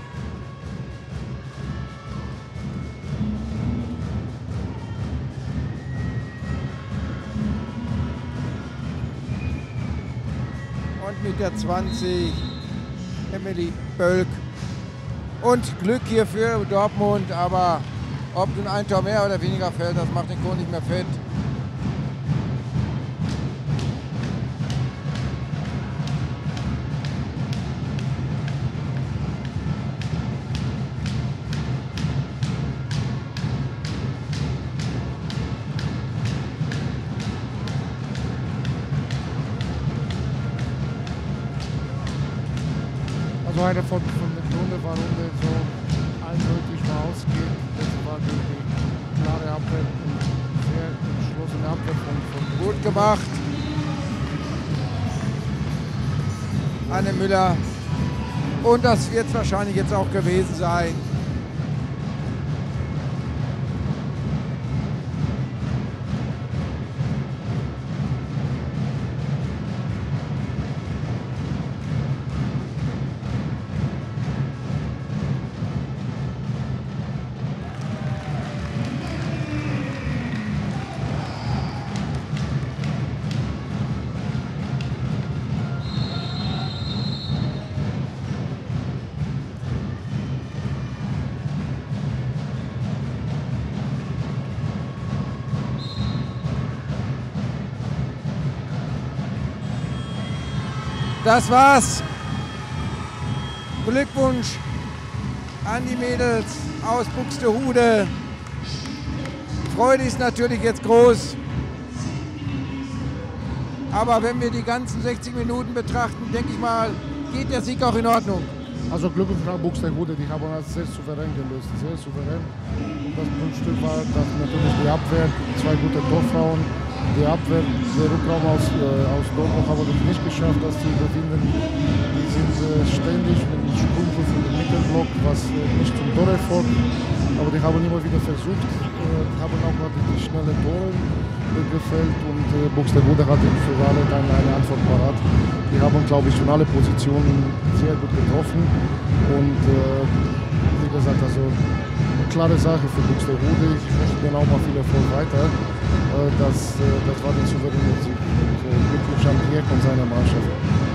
Und mit der 20 Emily Bölk. Und Glück hier für Dortmund, aber ob nun ein Tor mehr oder weniger fällt, das macht den Kohl nicht mehr fett. Also eine von der Runde, warum der so eindeutig mal ausgeht, das war die klare Abwehr und sehr entschlossene Abwehr von Gut gemacht. Anne Müller. Und das wird es wahrscheinlich jetzt auch gewesen sein. Das war's. Glückwunsch an die Mädels aus Buxtehude. Freude ist natürlich jetzt groß. Aber wenn wir die ganzen 60 Minuten betrachten, denke ich mal, geht der Sieg auch in Ordnung. Also Glückwunsch an Buxtehude, die haben das sehr souverän gelöst, sehr souverän. Und das Grundstück war dass natürlich die Abwehr, 2 gute Torfrauen. Die Abwehr, der Rückraum aus Dortmund haben das nicht geschafft, das zu überwinden. Die sind ständig mit dem Sprungwurf in den Mittelblock, was nicht zum Tor erfolgt. Aber die haben immer wieder versucht, haben auch mal die schnellen Tore gefällt und Buxtehude hat im Finale dann eine Antwort parat. Die haben, glaube ich, schon alle Positionen sehr gut getroffen und wie gesagt, also eine klare Sache für Buxtehude. Ich wünsche denen auch mal viel Erfolg weiter. Das war der souveräne Sieg. Glückwunsch an Dirk und seiner Mannschaft.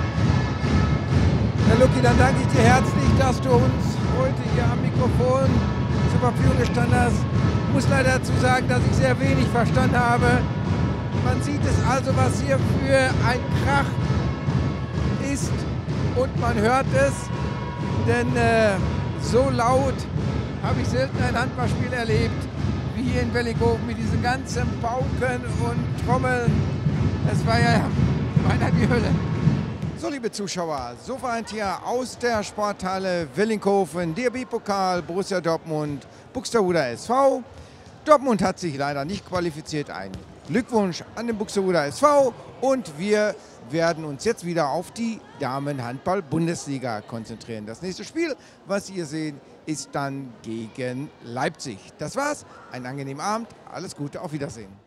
Herr Lucki, dann danke ich dir herzlich, dass du uns heute hier am Mikrofon zur Verfügung gestanden hast. Ich muss leider dazu sagen, dass ich sehr wenig verstanden habe. Man sieht es also, was hier für ein Krach ist und man hört es, denn so laut habe ich selten ein Handballspiel erlebt wie hier in Wellinghofen mit diesen ganzen Pauken und Trommeln. Es war ja beinahe die Hölle. So, liebe Zuschauer, soweit hier aus der Sporthalle Wellinghofen, DRB-Pokal Borussia Dortmund, Buxtehuder SV. Dortmund hat sich leider nicht qualifiziert. Ein Glückwunsch an den Buxtehuder SV und wir werden uns jetzt wieder auf die Damenhandball-Bundesliga konzentrieren. Das nächste Spiel, was Sie hier sehen, ist dann gegen Leipzig. Das war's, einen angenehmen Abend, alles Gute, auf Wiedersehen.